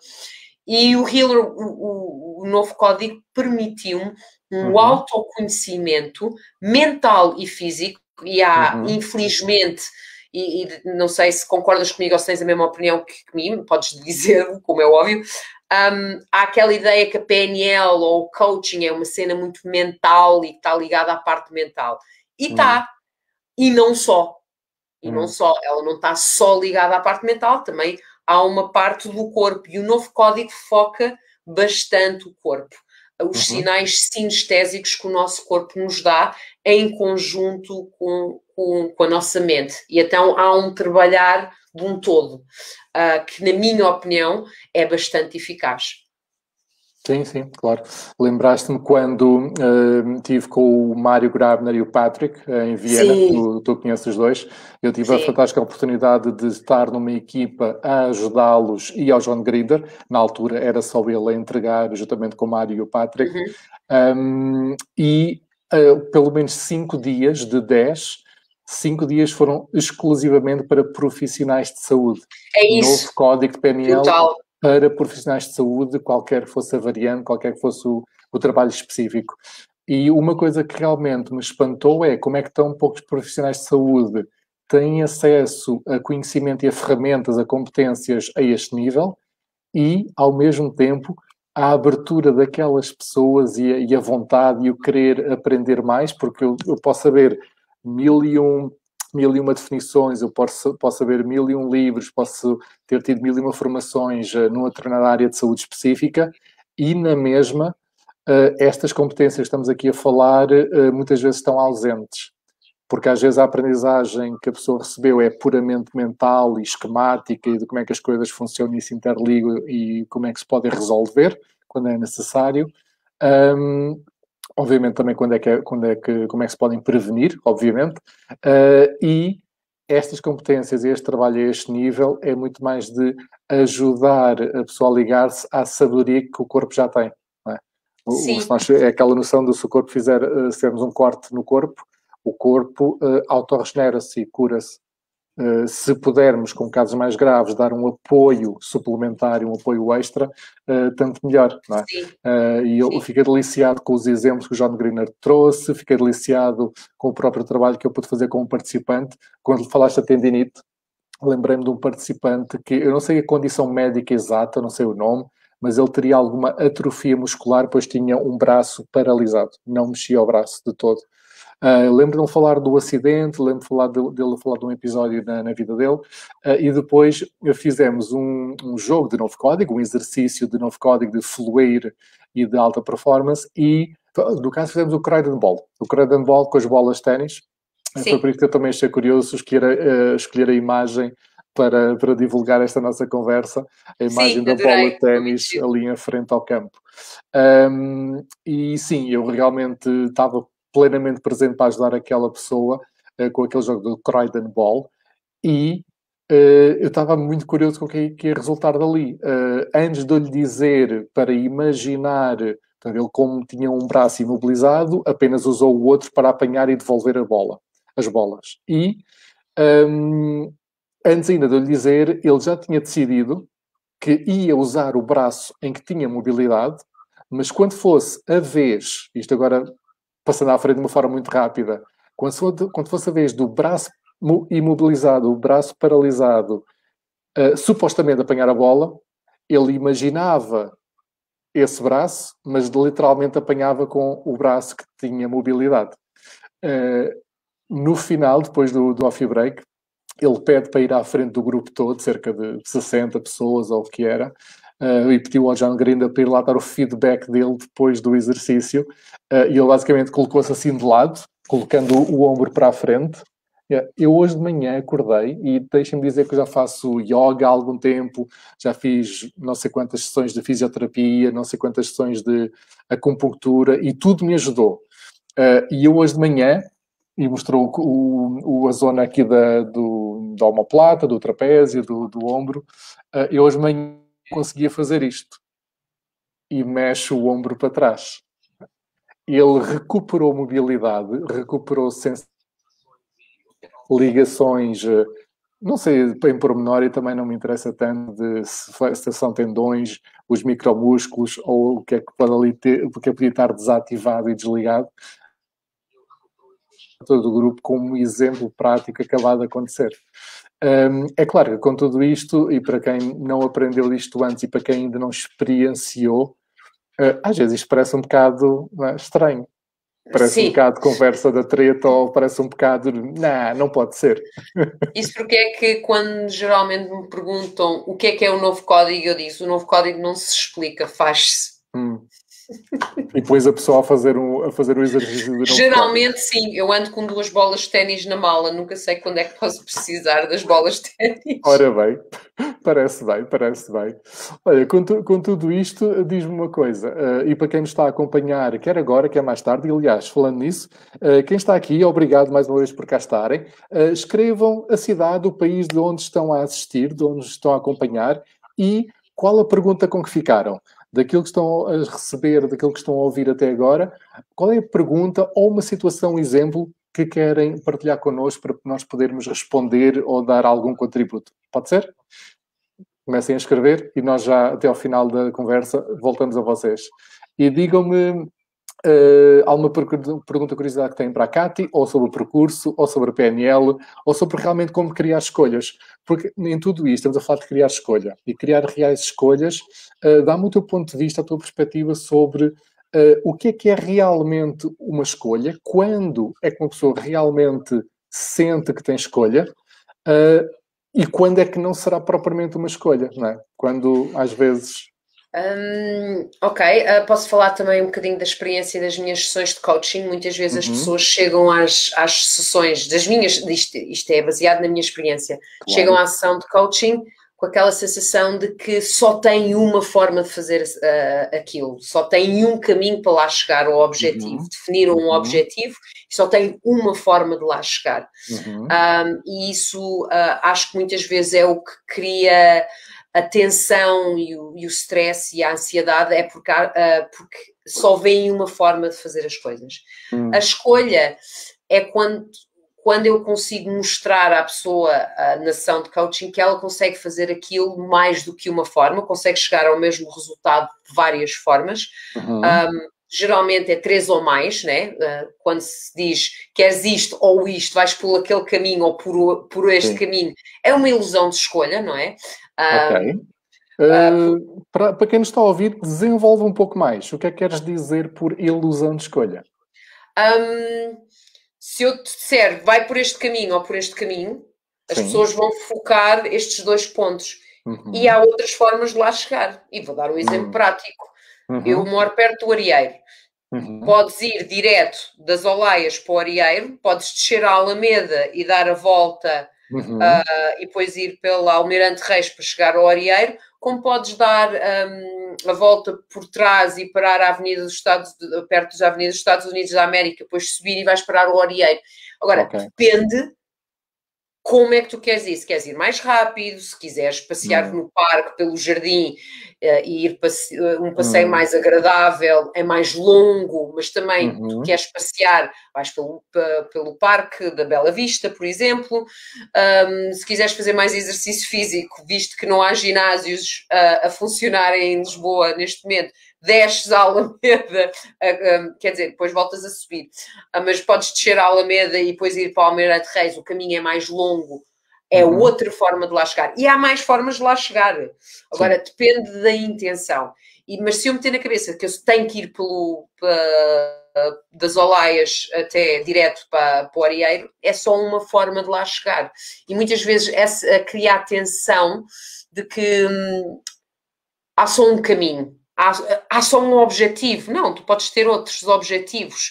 E o Healer, o, o, o novo código, permitiu-me um uhum. autoconhecimento mental e físico, e há, uhum. infelizmente... E, e não sei se concordas comigo ou se tens a mesma opinião que, que mim, podes dizer, como é óbvio, um, há aquela ideia que a P N L ou o coaching é uma cena muito mental e que está ligada à parte mental. E está. Hum. E não só. E hum. não só. Ela não está só ligada à parte mental, também há uma parte do corpo. E o novo código foca bastante o corpo. Os uhum. sinais sinestésicos que o nosso corpo nos dá em conjunto com, com, com a nossa mente. E então há um trabalhar de um todo, uh, que na minha opinião é bastante eficaz. Sim, sim, claro. Lembraste-me quando uh, estive com o Mário Grabner e o Patrick uh, em Viena, tu, tu conheces os dois, eu tive sim. a fantástica oportunidade de estar numa equipa a ajudá-los e ao John Grinder, na altura era só ele a entregar, juntamente com o Mário e o Patrick, uhum. um, e uh, pelo menos cinco dias de dez, cinco dias foram exclusivamente para profissionais de saúde. É isso. Novo código de P N L. Total. Para profissionais de saúde, qualquer que fosse a variante, qualquer que fosse o, o trabalho específico. E uma coisa que realmente me espantou é como é que tão poucos profissionais de saúde têm acesso a conhecimento e a ferramentas, a competências a este nível e, ao mesmo tempo, a abertura daquelas pessoas e a, e a vontade e o querer aprender mais, porque eu, eu posso saber mil e um... mil e uma definições, eu posso, posso saber mil e um livros, posso ter tido mil e uma formações uh, numa determinada área de saúde específica e na mesma uh, estas competências que estamos aqui a falar uh, muitas vezes estão ausentes. Porque às vezes a aprendizagem que a pessoa recebeu é puramente mental e esquemática e de como é que as coisas funcionam e se interligam e como é que se podem resolver quando é necessário. Um, obviamente também quando é que, quando é que, como é que se podem prevenir, obviamente. Uh, e estas competências e este trabalho a este nível é muito mais de ajudar a pessoa a ligar-se à sabedoria que o corpo já tem. Não é? O, se nós, é aquela noção de se o corpo fizer, uh, se fizermos um corte no corpo, o corpo uh, autorregenera-se e cura-se. Uh, se pudermos, com casos mais graves, dar um apoio suplementar, um apoio extra, uh, tanto melhor. Não é? Uh, e eu fiquei deliciado com os exemplos que o John Greener trouxe, fiquei deliciado com o próprio trabalho que eu pude fazer com um participante. Quando falaste da tendinite, lembrei-me de um participante que, eu não sei a condição médica exata, não sei o nome, mas ele teria alguma atrofia muscular, pois tinha um braço paralisado, não mexia o braço de todo. Uh, lembro de falar do acidente, lembro de falar de, dele falar de um episódio na, na vida dele, uh, e depois fizemos um, um jogo de novo código, um exercício de novo código de fluir e de alta performance, e no caso fizemos o Croydon Ball, o Croydon Ball com as bolas de ténis. Foi por isso que eu também achei curioso escolher a, uh, escolher a imagem para, para divulgar esta nossa conversa, a imagem sim, da bola de ténis ali em frente ao campo. Um, e sim, eu realmente estava plenamente presente para ajudar aquela pessoa uh, com aquele jogo do Croydon Ball e uh, eu estava muito curioso com o que, que ia resultar dali. Uh, antes de eu lhe dizer para imaginar, portanto, ele como tinha um braço imobilizado, apenas usou o outro para apanhar e devolver a bola, as bolas. E um, antes ainda de eu lhe dizer, ele já tinha decidido que ia usar o braço em que tinha mobilidade, mas quando fosse a vez, isto agora passando à frente de uma forma muito rápida, quando fosse, quando fosse a vez do braço imobilizado, o braço paralisado, uh, supostamente apanhar a bola, ele imaginava esse braço, mas literalmente apanhava com o braço que tinha mobilidade. Uh, no final, depois do, do off break, ele pede para ir à frente do grupo todo, cerca de sessenta pessoas ou o que era, uh, e pediu ao John Grinder para ir lá dar o feedback dele depois do exercício, uh, e ele basicamente colocou-se assim de lado, colocando o, o ombro para a frente. Yeah. Eu hoje de manhã acordei, e deixem-me dizer que eu já faço yoga há algum tempo, já fiz não sei quantas sessões de fisioterapia, não sei quantas sessões de acupuntura, e tudo me ajudou. Uh, e eu hoje de manhã, e mostrou o, o, a zona aqui da, do, da omoplata, do trapézio, do, do ombro. Uh, eu hoje de manhã conseguia fazer isto. E mexe o ombro para trás. Ele recuperou mobilidade, recuperou sensações, ligações, não sei em pormenor, e também não me interessa tanto de se, se são tendões, os micromúsculos, ou o que é que pode ali ter, o que é que podia estar desativado e desligado. Todo o grupo como um exemplo prático acabado de acontecer. Um, é claro que com tudo isto, e para quem não aprendeu isto antes e para quem ainda não experienciou, uh, às vezes isto parece um bocado uh, estranho. Parece Sim. um bocado conversa da treta ou parece um bocado, não, não pode ser. Isso porque é que quando geralmente me perguntam o que é que é o novo código, eu digo, o novo código não se explica, faz-se. Hum. E depois a pessoa a fazer um, a fazer um exercício de novo. Geralmente código. Sim, eu ando com duas bolas de ténis na mala, nunca sei quando é que posso precisar das bolas de ténis. Ora bem, parece bem, parece bem. Olha, com, tu, com tudo isto, diz-me uma coisa, uh, e para quem nos está a acompanhar, quer agora, quer mais tarde, e aliás, falando nisso, uh, quem está aqui, obrigado mais uma vez por cá estarem, uh, escrevam a cidade, o país de onde estão a assistir, de onde estão a acompanhar, e qual a pergunta com que ficaram. Daquilo que estão a receber, daquilo que estão a ouvir até agora, qual é a pergunta ou uma situação, um exemplo, que querem partilhar connosco para nós podermos responder ou dar algum contributo? Pode ser? Comecem a escrever e nós já, até ao final da conversa, voltamos a vocês. E digam-me uh, alguma pergunta, curiosidade que têm para a Cati, ou sobre o percurso, ou sobre a P N L, ou sobre realmente como criar escolhas. Porque em tudo isto estamos a falar de criar escolha. E criar reais escolhas, uh, dá-me o teu ponto de vista, a tua perspectiva sobre uh, o que é que é realmente uma escolha, quando é que uma pessoa realmente sente que tem escolha, uh, e quando é que não será propriamente uma escolha, não é? Quando, às vezes... Um, ok, uh, posso falar também um bocadinho da experiência das minhas sessões de coaching. Muitas vezes Uhum. as pessoas chegam às, às sessões das minhas, isto, isto é baseado na minha experiência, Claro. chegam à sessão de coaching com aquela sensação de que só tem uma forma de fazer uh, aquilo, só tem um caminho para lá chegar ao objetivo, Uhum. definiram um Uhum. objetivo e só tem uma forma de lá chegar. Uhum. Um, e isso uh, acho que muitas vezes é o que cria a tensão e o, e o stress e a ansiedade, é porque, uh, porque só vem uma forma de fazer as coisas. Uhum. A escolha é quando, quando eu consigo mostrar à pessoa, uh, na sessão de coaching, que ela consegue fazer aquilo mais do que uma forma, consegue chegar ao mesmo resultado de várias formas. Uhum. Um, geralmente é três ou mais, né? Uh, quando se diz queres isto ou isto, vais por aquele caminho ou por, por este Sim. caminho, é uma ilusão de escolha, não é? Ok. Um, Uh, uh, para, para quem nos está a ouvir, desenvolve um pouco mais. O que é que queres dizer por ilusão de escolha? Um, se eu te disser vai por este caminho ou por este caminho, as Sim. pessoas vão focar estes dois pontos. Uhum. E há outras formas de lá chegar. E vou dar um exemplo Uhum. prático. Uhum. Eu moro perto do Arieiro. Uhum. Podes ir direto das Olaias para o Arieiro, podes descer a Alameda e dar a volta Uhum. uh, e depois ir pela Almirante Reis para chegar ao Arieiro, como podes dar um, a volta por trás e parar a Avenida dos Estados, perto da Avenida dos Estados Unidos da América, depois subir e vais parar ao Arieiro. Agora, okay. Depende como é que tu queres ir. Se queres ir mais rápido, se quiseres passear uhum. no parque, pelo jardim, uh, e ir passe um passeio uhum. mais agradável, é mais longo, mas também uhum. tu queres passear, vais pelo, pelo parque da Bela Vista, por exemplo. Um, se quiseres fazer mais exercício físico, visto que não há ginásios uh, a funcionar em Lisboa neste momento, desces a Alameda, uh, um, quer dizer, depois voltas a subir, uh, mas podes descer a Alameda e depois ir para o Almirante Reis, o caminho é mais longo, é uhum. outra forma de lá chegar. E há mais formas de lá chegar. Agora, sim, depende da intenção. E, mas se eu meter na cabeça que eu tenho que ir pelo, para, das Olaias até direto para, para o Arieiro, é só uma forma de lá chegar. E muitas vezes é criar a tensão de que hum, há só um caminho. Há, há só um objetivo. Não, tu podes ter outros objetivos.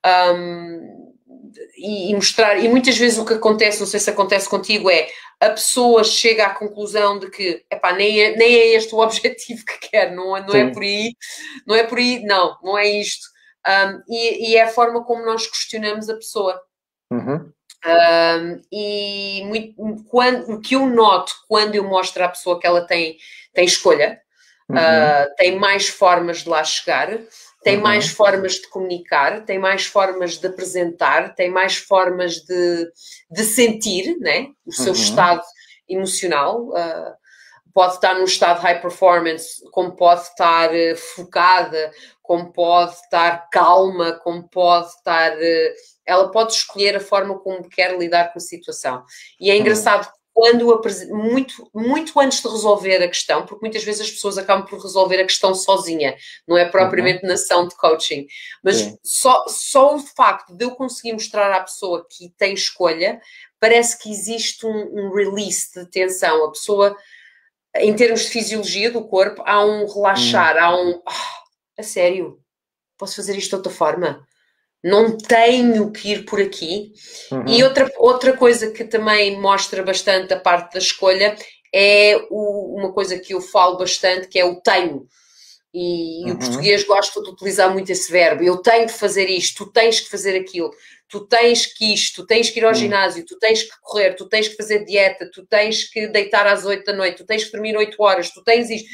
Um, e, e mostrar... E muitas vezes o que acontece, não sei se acontece contigo, é a pessoa chega à conclusão de que epá, nem, é, nem é este o objetivo que quer. Não, não é por aí. Não é por aí. Não, não é isto. Um, e, e é a forma como nós questionamos a pessoa. Uhum. Um, e muito, quando, o que eu noto quando eu mostro à pessoa que ela tem, tem escolha, uhum. uh, tem mais formas de lá chegar, tem uhum. mais formas de comunicar, tem mais formas de apresentar, tem mais formas de, de sentir, né? O seu uhum. estado emocional. Uh, pode estar num estado high performance, como pode estar uh, focada, como pode estar calma, como pode estar... Uh, ela pode escolher a forma como quer lidar com a situação. E é engraçado uhum. quando, muito, muito antes de resolver a questão, porque muitas vezes as pessoas acabam por resolver a questão sozinha, não é propriamente uhum. na ação de coaching, mas só, só o facto de eu conseguir mostrar à pessoa que tem escolha, parece que existe um, um release de tensão. A pessoa, em termos de fisiologia do corpo, há um relaxar, uhum. há um, oh, a sério, posso fazer isto de outra forma? Não tenho que ir por aqui. Uhum. E outra, outra coisa que também mostra bastante a parte da escolha é o, uma coisa que eu falo bastante, que é o tenho. E, uhum. e o português gosta de utilizar muito esse verbo. Eu tenho que fazer isto, tu tens que fazer aquilo, tu tens que isto, tu tens que ir ao uhum. ginásio, tu tens que correr, tu tens que fazer dieta, tu tens que deitar às oito da noite, tu tens que dormir oito horas, tu tens isto.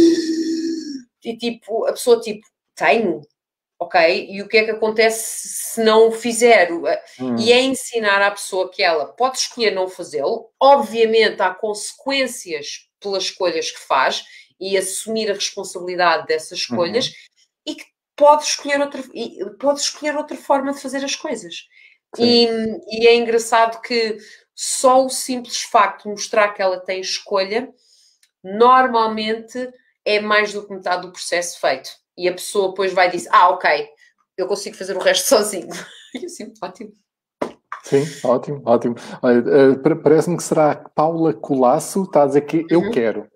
E tipo, a pessoa tipo, tenho? Ok? E o que é que acontece se não o fizer? Hum. E é ensinar à pessoa que ela pode escolher não fazê-lo. Obviamente há consequências pelas escolhas que faz e assumir a responsabilidade dessas escolhas uhum. e que pode escolher outra, pode escolher outra forma de fazer as coisas. E, e é engraçado que só o simples facto de mostrar que ela tem escolha normalmente é mais do que metade do processo feito. E a pessoa depois vai dizer, ah, ok, eu consigo fazer o resto sozinho. E assim, ótimo. Sim, ótimo, ótimo. Olha, uh, parece-me que será Paula Colasso, está a dizer que eu uhum. quero.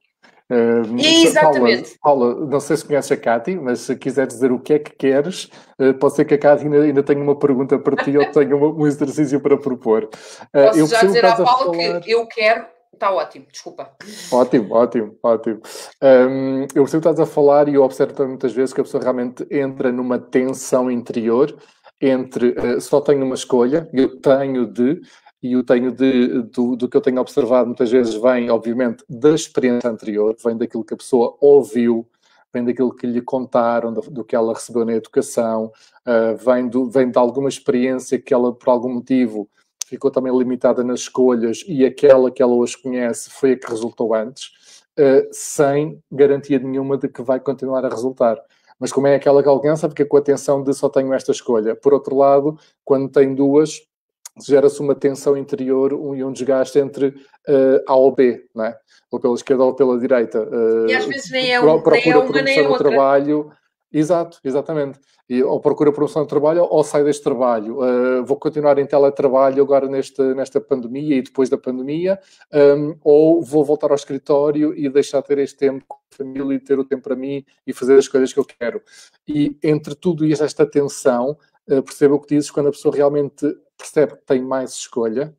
Uh, Exatamente. Paula, Paula, não sei se conheces a Cátia, mas se quiseres dizer o que é que queres, uh, pode ser que a Cátia ainda, ainda tenha uma pergunta para ti ou tenha um exercício para propor. Uh, Posso eu já dizer à Paula falar... que eu quero... Está ótimo, desculpa. Ótimo, ótimo, ótimo. Um, eu percebo que estás a falar e eu observo também muitas vezes que a pessoa realmente entra numa tensão interior entre uh, só tenho uma escolha, eu tenho de... E o tenho de, do, do que eu tenho observado muitas vezes vem, obviamente, da experiência anterior, vem daquilo que a pessoa ouviu, vem daquilo que lhe contaram, do, do que ela recebeu na educação, uh, vem, do, vem de alguma experiência que ela, por algum motivo, ficou também limitada nas escolhas e aquela que ela hoje conhece foi a que resultou antes, uh, sem garantia nenhuma de que vai continuar a resultar. Mas como é aquela que alguém sabe que é com a atenção de só tenho esta escolha. Por outro lado, quando tem duas... gera-se uma tensão interior um, e um desgaste entre uh, A ou B, não é? Ou pela esquerda ou pela direita. Uh, e às vezes nem é, um, procura nem é uma nem a no outra. Trabalho. Exato, exatamente. E, ou procura promoção de trabalho ou sai deste trabalho. Uh, vou continuar em teletrabalho agora neste, nesta pandemia e depois da pandemia, um, ou vou voltar ao escritório e deixar de ter este tempo com a família e ter o tempo para mim e fazer as coisas que eu quero. E entre tudo e esta tensão, uh, perceba o que dizes, quando a pessoa realmente percebe que tem mais escolha,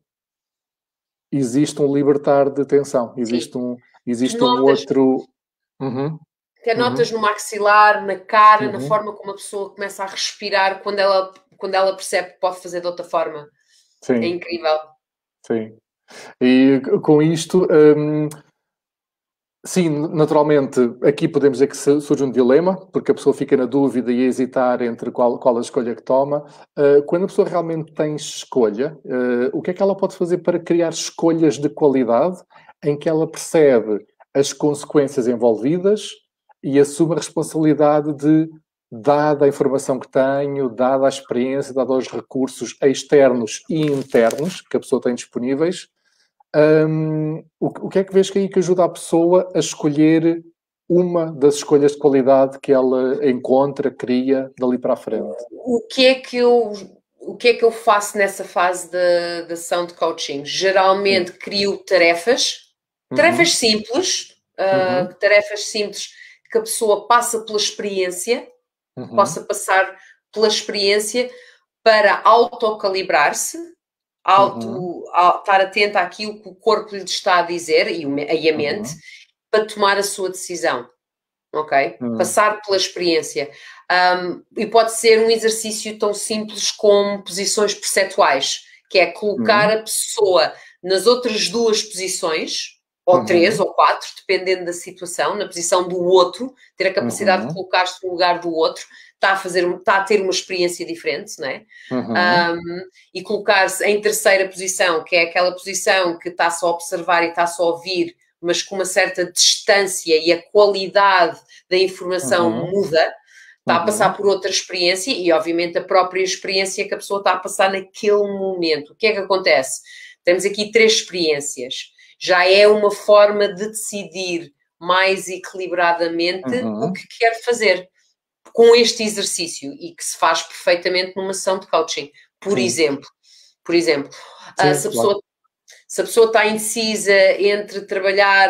existe um libertar de tensão, existe Sim. um, existe um outro... Uhum. Até notas uhum. no maxilar, na cara, uhum. na forma como a pessoa começa a respirar quando ela, quando ela percebe que pode fazer de outra forma. Sim. É incrível. Sim. E com isto... Hum, sim, naturalmente, aqui podemos dizer que surge um dilema, porque a pessoa fica na dúvida e a hesitar entre qual, qual a escolha que toma. Uh, quando a pessoa realmente tem escolha, uh, o que é que ela pode fazer para criar escolhas de qualidade em que ela percebe as consequências envolvidas e assume a responsabilidade de, dada a informação que tenho, dada a experiência, dada os recursos externos e internos que a pessoa tem disponíveis, Um, o, o que é que vês que aí que ajuda a pessoa a escolher uma das escolhas de qualidade que ela encontra, cria dali para a frente? O que é que eu, o que é que eu faço nessa fase da, da sessão de coaching? Geralmente Sim. crio tarefas, tarefas uhum. simples, uh, uhum. tarefas simples que a pessoa passa pela experiência, uhum. possa passar pela experiência para autocalibrar-se, Auto, uhum. estar atento àquilo que o corpo lhe está a dizer e a mente uhum. para tomar a sua decisão, ok? Uhum. Passar pela experiência. Um, e pode ser um exercício tão simples como posições perceptuais, que é colocar uhum. a pessoa nas outras duas posições, ou uhum. três ou quatro, dependendo da situação, na posição do outro, ter a capacidade uhum. de colocar-se no lugar do outro, está a, fazer, está a ter uma experiência diferente, não é? Uhum. Um, e colocar-se em terceira posição, que é aquela posição que está só a observar e está só a ouvir, mas com uma certa distância e a qualidade da informação uhum. muda, está uhum. a passar por outra experiência e, obviamente, a própria experiência que a pessoa está a passar naquele momento. O que é que acontece? Temos aqui três experiências. Já é uma forma de decidir mais equilibradamente uhum. o que quer fazer com este exercício e que se faz perfeitamente numa sessão de coaching. Por Sim. exemplo, por exemplo Sim, uh, se, a pessoa, claro. se a pessoa está indecisa entre trabalhar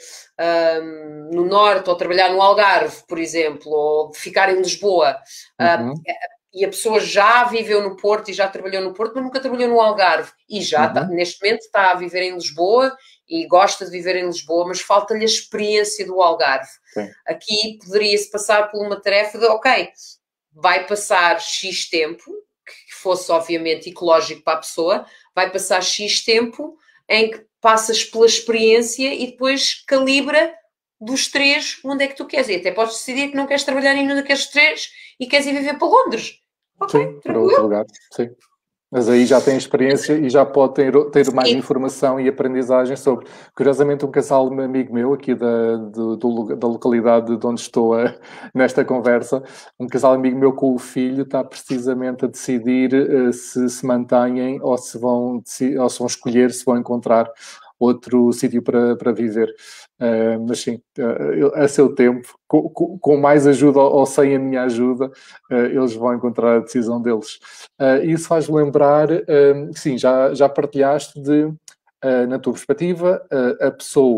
uh, no Norte ou trabalhar no Algarve, por exemplo, ou ficar em Lisboa, uhum. uh, e a pessoa já viveu no Porto e já trabalhou no Porto, mas nunca trabalhou no Algarve, e já uhum. tá, neste momento está a viver em Lisboa e gosta de viver em Lisboa, mas falta-lhe a experiência do Algarve. Sim. Aqui poderia-se passar por uma tarefa de, ok, vai passar X tempo, que fosse obviamente ecológico para a pessoa, vai passar X tempo em que passas pela experiência e depois calibra dos três onde é que tu queres. E até podes decidir que não queres trabalhar em nenhum daqueles três e queres ir viver para Londres. Ok, Sim, para outro lugar, sim. Mas aí já tem experiência e já pode ter, ter mais Sim. informação e aprendizagem sobre... Curiosamente, um casal amigo meu aqui da, do, do, da localidade de onde estou a, nesta conversa, um casal amigo meu com o filho está precisamente a decidir uh, se se mantêm ou se vão, ou se vão escolher, se vão encontrar outro sítio para, para viver. Uh, mas sim, uh, a seu tempo, com, com, com mais ajuda ou sem a minha ajuda, uh, eles vão encontrar a decisão deles. Uh, isso faz-me lembrar, uh, sim, já, já partilhaste de, uh, na tua perspectiva, uh, a pessoa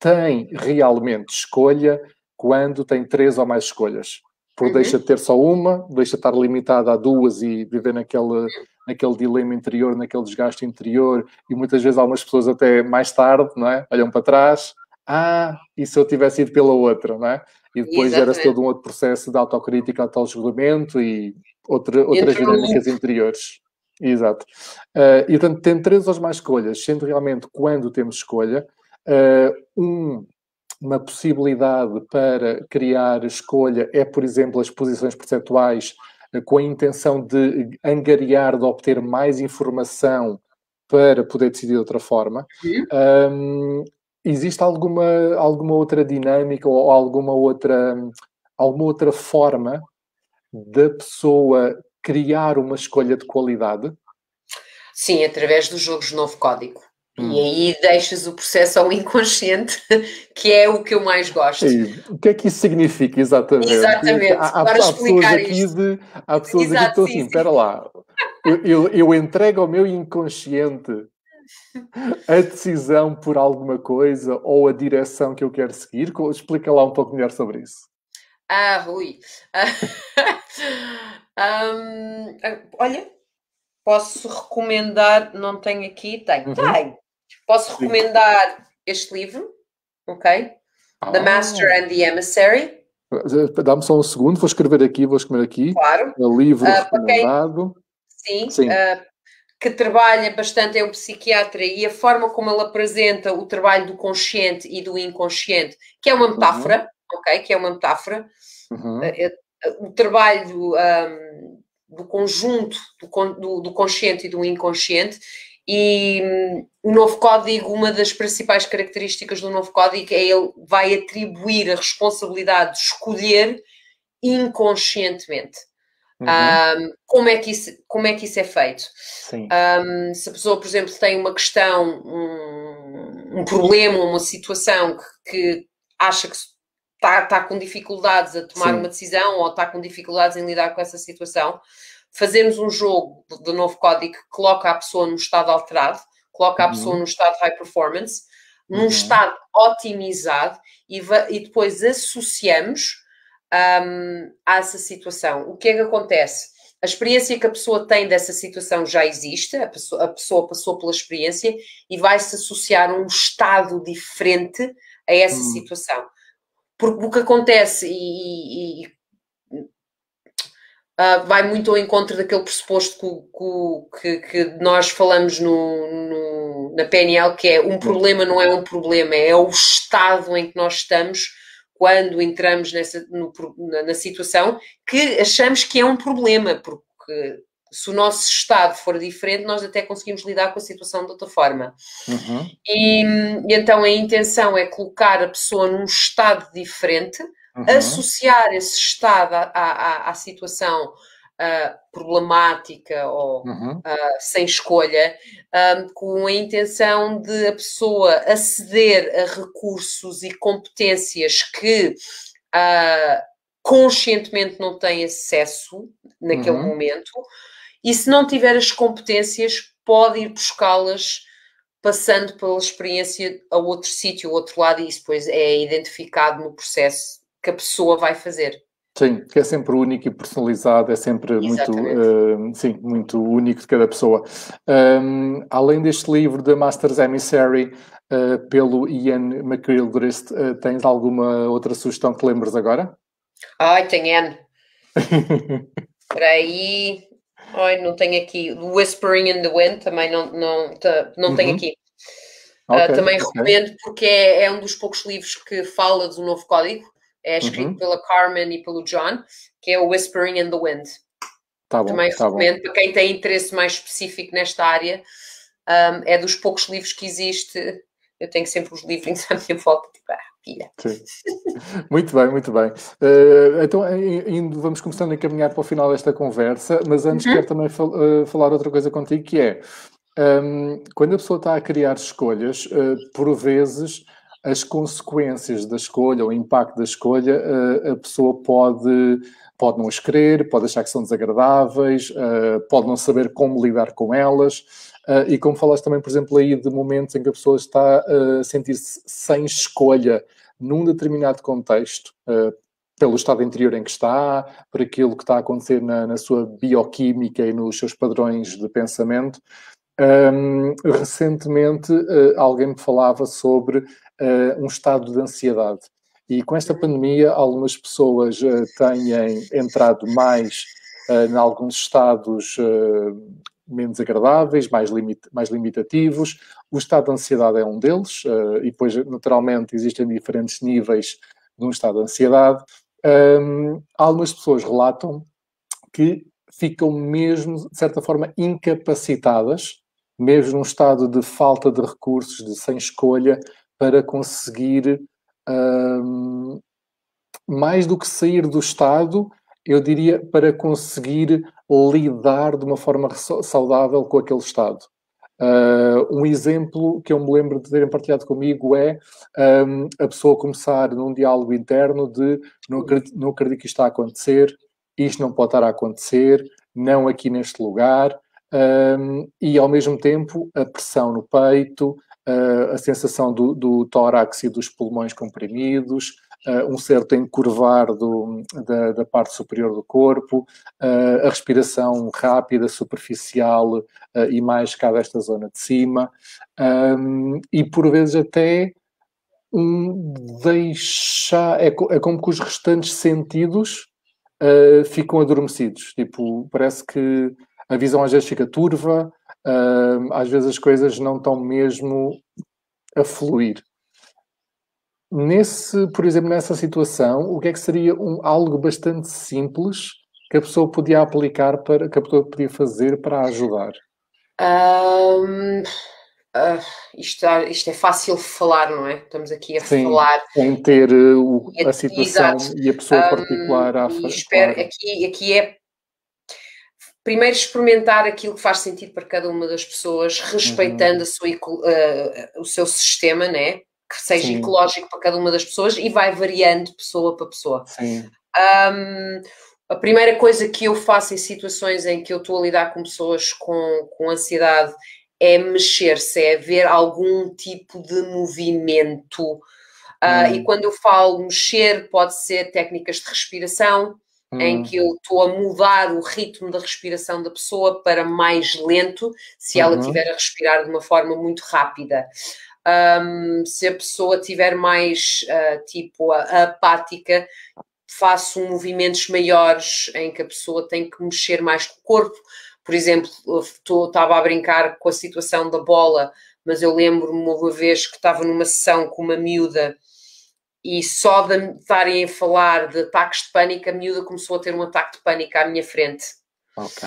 tem realmente escolha quando tem três ou mais escolhas. Porque uhum. deixa de ter só uma, deixa de estar limitada a duas e viver naquele, naquele dilema interior, naquele desgaste interior, e muitas vezes algumas pessoas até mais tarde, não é? Olham para trás, ah, e se eu tivesse ido pela outra, não é? E depois gera-se todo um outro processo de autocrítica, auto-julgamento e outra, outras dinâmicas interiores. Exato. Uh, e portanto, tem três ou mais escolhas, sendo realmente quando temos escolha, uh, um... uma possibilidade para criar escolha é, por exemplo, as posições percentuais com a intenção de angariar, de obter mais informação para poder decidir de outra forma. Um, existe alguma, alguma outra dinâmica ou alguma outra, alguma outra forma da pessoa criar uma escolha de qualidade? Sim, através dos jogos de novo código. Hum. E aí deixas o processo ao inconsciente, que é o que eu mais gosto. E o que é que isso significa exatamente? Exatamente. Há, há, há pessoas aqui de, há pessoas Exato, aqui que estão assim, espera lá, eu, eu, eu entrego ao meu inconsciente a decisão por alguma coisa ou a direção que eu quero seguir? Explica lá um pouco melhor sobre isso. Ah, Rui. um, olha, posso recomendar, não tenho aqui, tenho, uhum. tenho. Posso recomendar Sim. este livro, ok? Ah. The Master and the Emissary. Dá-me só um segundo, vou escrever aqui, vou escrever aqui. Claro. O livro uh, recomendado. Quem, sim, sim. Uh, que trabalha bastante, é um psiquiatra, e a forma como ele apresenta o trabalho do consciente e do inconsciente, que é uma metáfora, uhum. ok? Que é uma metáfora. Uhum. Uh, o trabalho um, do conjunto do, do, do consciente e do inconsciente. E um, o novo código, uma das principais características do novo código é ele vai atribuir a responsabilidade de escolher inconscientemente. Uhum. Um, como, é que isso, como é que isso é feito? Um, se a pessoa, por exemplo, tem uma questão, um, um problema, uma situação que, que acha que está, está com dificuldades a tomar Sim. uma decisão ou está com dificuldades em lidar com essa situação, fazemos um jogo de novo código que coloca a pessoa num estado alterado, coloca a pessoa uhum. num estado high performance, num uhum. estado otimizado e, e depois associamos um, a essa situação. O que é que acontece? A experiência que a pessoa tem dessa situação já existe, a pessoa, a pessoa passou pela experiência e vai-se associar a um estado diferente a essa uhum. situação. Porque o que acontece e... e Uh, vai muito ao encontro daquele pressuposto que, que, que nós falamos no, no, na P N L, que é um problema não é um problema, é o estado em que nós estamos quando entramos nessa, no, na, na situação que achamos que é um problema, porque se o nosso estado for diferente, nós até conseguimos lidar com a situação de outra forma. Uhum. E, e então a intenção é colocar a pessoa num estado diferente, Uhum. associar esse estado à, à, à situação uh, problemática ou uhum. uh, sem escolha, um, com a intenção de a pessoa aceder a recursos e competências que uh, conscientemente não tem acesso naquele uhum. momento, e se não tiver as competências, pode ir buscá-las passando pela experiência a outro sítio, ao outro lado, e isso depois é identificado no processo que a pessoa vai fazer. Sim, que é sempre único e personalizado, é sempre muito, uh, sim, muito único de cada pessoa. Um, além deste livro, The Master's Emissary, uh, pelo Ian McGilchrist, uh, tens alguma outra sugestão que lembres agora? Ai, tem N. Espera aí. Ai, não tenho aqui. Whispering in the Wind, também não, não, não uhum. tenho aqui. Okay, uh, também okay. recomendo, porque é, é um dos poucos livros que fala do novo código. É escrito uhum. pela Carmen e pelo John, que é o Whispering in the Wind. Tá bom, também tá recomendo, bom. para quem tem interesse mais específico nesta área, um, é dos poucos livros que existe. Eu tenho sempre os livrinhos à minha volta, tipo, ah, pilha. Sim. Muito bem, muito bem. Uh, então, indo, vamos começando a caminhar para o final desta conversa, mas antes uhum. quero também fal uh, falar outra coisa contigo, que é, um, quando a pessoa está a criar escolhas, uh, por vezes, as consequências da escolha, o impacto da escolha, uh, a pessoa pode, pode não as querer, pode achar que são desagradáveis, uh, pode não saber como lidar com elas. Uh, e como falaste também, por exemplo, aí de momentos em que a pessoa está uh, a sentir-se sem escolha num determinado contexto, uh, pelo estado interior em que está, por aquilo que está a acontecer na, na sua bioquímica e nos seus padrões de pensamento. Um, recentemente, uh, alguém me falava sobre uh, um estado de ansiedade. E com esta pandemia, algumas pessoas uh, têm entrado mais uh, em alguns estados uh, menos agradáveis, mais, limit mais limitativos. O estado de ansiedade é um deles, uh, e depois, naturalmente, existem diferentes níveis de um estado de ansiedade. Um, algumas pessoas relatam que ficam mesmo, de certa forma, incapacitadas, mesmo num estado de falta de recursos, de sem escolha, para conseguir, um, mais do que sair do estado, eu diria, para conseguir lidar de uma forma saudável com aquele estado. Uh, um exemplo que eu me lembro de terem partilhado comigo é um, a pessoa começar num diálogo interno de não acredito, não acredito que isto está a acontecer, isto não pode estar a acontecer, não aqui neste lugar, um, e ao mesmo tempo a pressão no peito, uh, a sensação do, do tórax e dos pulmões comprimidos, uh, um certo encurvar do, da, da parte superior do corpo, uh, a respiração rápida, superficial uh, e mais cá desta zona de cima, um, e por vezes até um deixar, é, é como que os restantes sentidos uh, ficam adormecidos, tipo, parece que a visão às vezes fica turva, uh, às vezes as coisas não estão mesmo a fluir. Nesse, por exemplo, nessa situação, o que é que seria um, algo bastante simples que a pessoa podia aplicar, para, que a pessoa podia fazer para ajudar? Um, uh, isto, isto é fácil falar, não é? Estamos aqui a Sim, falar. sem ter uh, o, a situação Exato. e a pessoa Um, particular à e espero, claro. aqui, aqui é primeiro experimentar aquilo que faz sentido para cada uma das pessoas, respeitando uhum. a sua, uh, o seu sistema, né? Que seja Sim. ecológico para cada uma das pessoas e vai variando de pessoa para pessoa. Sim. Um, a primeira coisa que eu faço em situações em que eu estou a lidar com pessoas com, com ansiedade é mexer-se, é ver algum tipo de movimento. Uh, hum. E quando eu falo mexer, pode ser técnicas de respiração, hum. em que eu estou a mudar o ritmo da respiração da pessoa para mais lento, se ela estiver a respirar de uma forma muito rápida. Um, se a pessoa estiver mais uh, tipo apática, faço movimentos maiores em que a pessoa tem que mexer mais com o corpo. Por exemplo, estava a brincar com a situação da bola, mas eu lembro-me uma vez que estava numa sessão com uma miúda e só de estarem a falar de ataques de pânico, a miúda começou a ter um ataque de pânico à minha frente. Ok.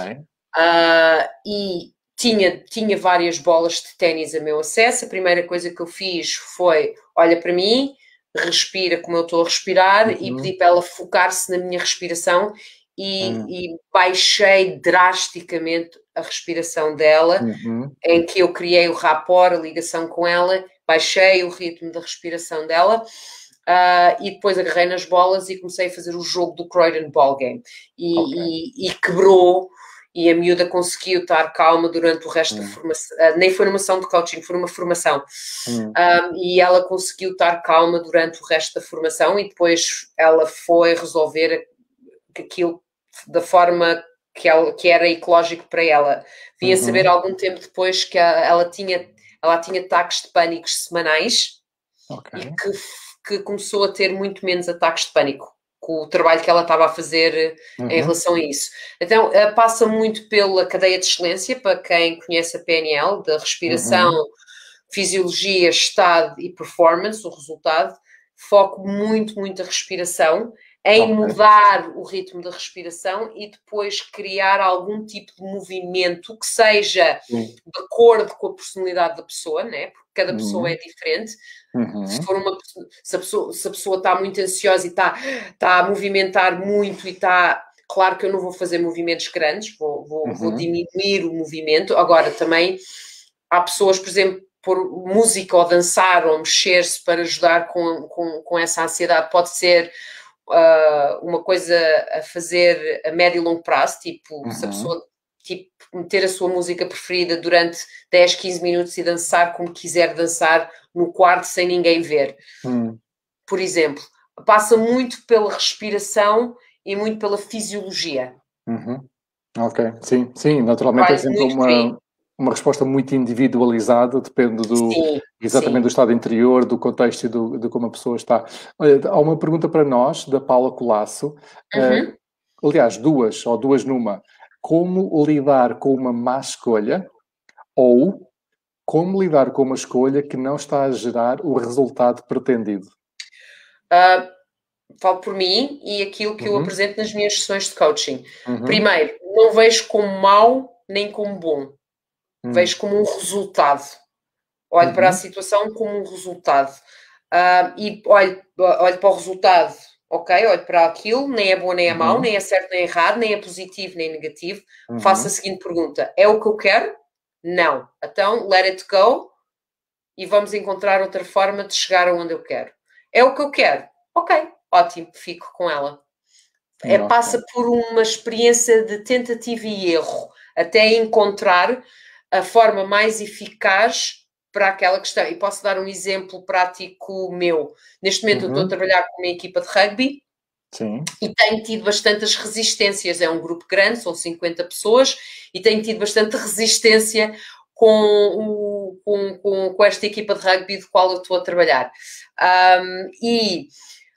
Uh, e tinha, tinha várias bolas de ténis a meu acesso. A primeira coisa que eu fiz foi, olha para mim, respira como eu estou a respirar, uhum. e pedi para ela focar-se na minha respiração e, uhum. e baixei drasticamente a respiração dela, uhum. em que eu criei o rapport, a ligação com ela, baixei o ritmo da respiração dela. Uh, e depois agarrei nas bolas e comecei a fazer o jogo do Croydon Ball Game. E, okay. e, e quebrou, e a miúda conseguiu estar calma durante o resto hum. da formação. Uh, nem foi numa ação de coaching, foi numa formação. Hum. Um, e ela conseguiu estar calma durante o resto da formação e depois ela foi resolver aquilo da forma que, ela, que era ecológico para ela. Vim a saber algum tempo depois que a, ela, tinha, ela tinha ataques de pânico semanais, okay. e que que começou a ter muito menos ataques de pânico com o trabalho que ela estava a fazer uhum. em relação a isso. Então, passa muito pela cadeia de excelência, para quem conhece a P N L, da respiração, uhum. fisiologia, estado e performance, o resultado. Foco muito, muito a respiração, em okay. mudar o ritmo da respiração e depois criar algum tipo de movimento que seja uhum. de acordo com a personalidade da pessoa, né? Porque cada pessoa uhum. é diferente. Uhum. Se, for uma, se, a pessoa, se a pessoa está muito ansiosa e está, está a movimentar muito e está... Claro que eu não vou fazer movimentos grandes, vou, vou, uhum. vou diminuir o movimento. Agora, também há pessoas, por exemplo, pôr música ou dançar ou mexer-se para ajudar com, com, com essa ansiedade. Pode ser uh, uma coisa a fazer a médio e longo prazo, tipo, Uhum. se a pessoa tipo, meter a sua música preferida durante dez, quinze minutos e dançar como quiser dançar no quarto sem ninguém ver. Uhum. Por exemplo, passa muito pela respiração e muito pela fisiologia. Uhum. Ok, sim, sim, naturalmente é sempre uma, uma resposta muito individualizada, depende do, sim, exatamente sim. do estado interior, do contexto e do, de como a pessoa está. Olha, há uma pergunta para nós, da Paula Colasso, Uhum. uh, aliás, duas, ou duas numa. Como lidar com uma má escolha ou como lidar com uma escolha que não está a gerar o resultado pretendido? Uh, falo por mim e aquilo que Uhum. eu apresento nas minhas sessões de coaching. Uhum. Primeiro, não vejo como mau nem como bom. Uhum. Vejo como um resultado. Olho uhum. para a situação como um resultado. Uh, e olho, olho para o resultado, ok? Olho para aquilo, nem é bom nem é Uhum. mau, nem é certo nem é errado, nem é positivo nem negativo. Uhum. Faço a seguinte pergunta: é o que eu quero? Não. Então, let it go e vamos encontrar outra forma de chegar aonde eu quero. É o que eu quero? Ok, ótimo, fico com ela. É, Okay. passa por uma experiência de tentativa e erro, até encontrar a forma mais eficaz para aquela questão. E posso dar um exemplo prático meu. Neste momento Uhum. eu estou a trabalhar com uma equipa de rugby. Sim. E tenho tido bastantes resistências. É um grupo grande, são cinquenta pessoas, e tenho tido bastante resistência com, o, com, com, com esta equipa de rugby de qual eu estou a trabalhar. Um, e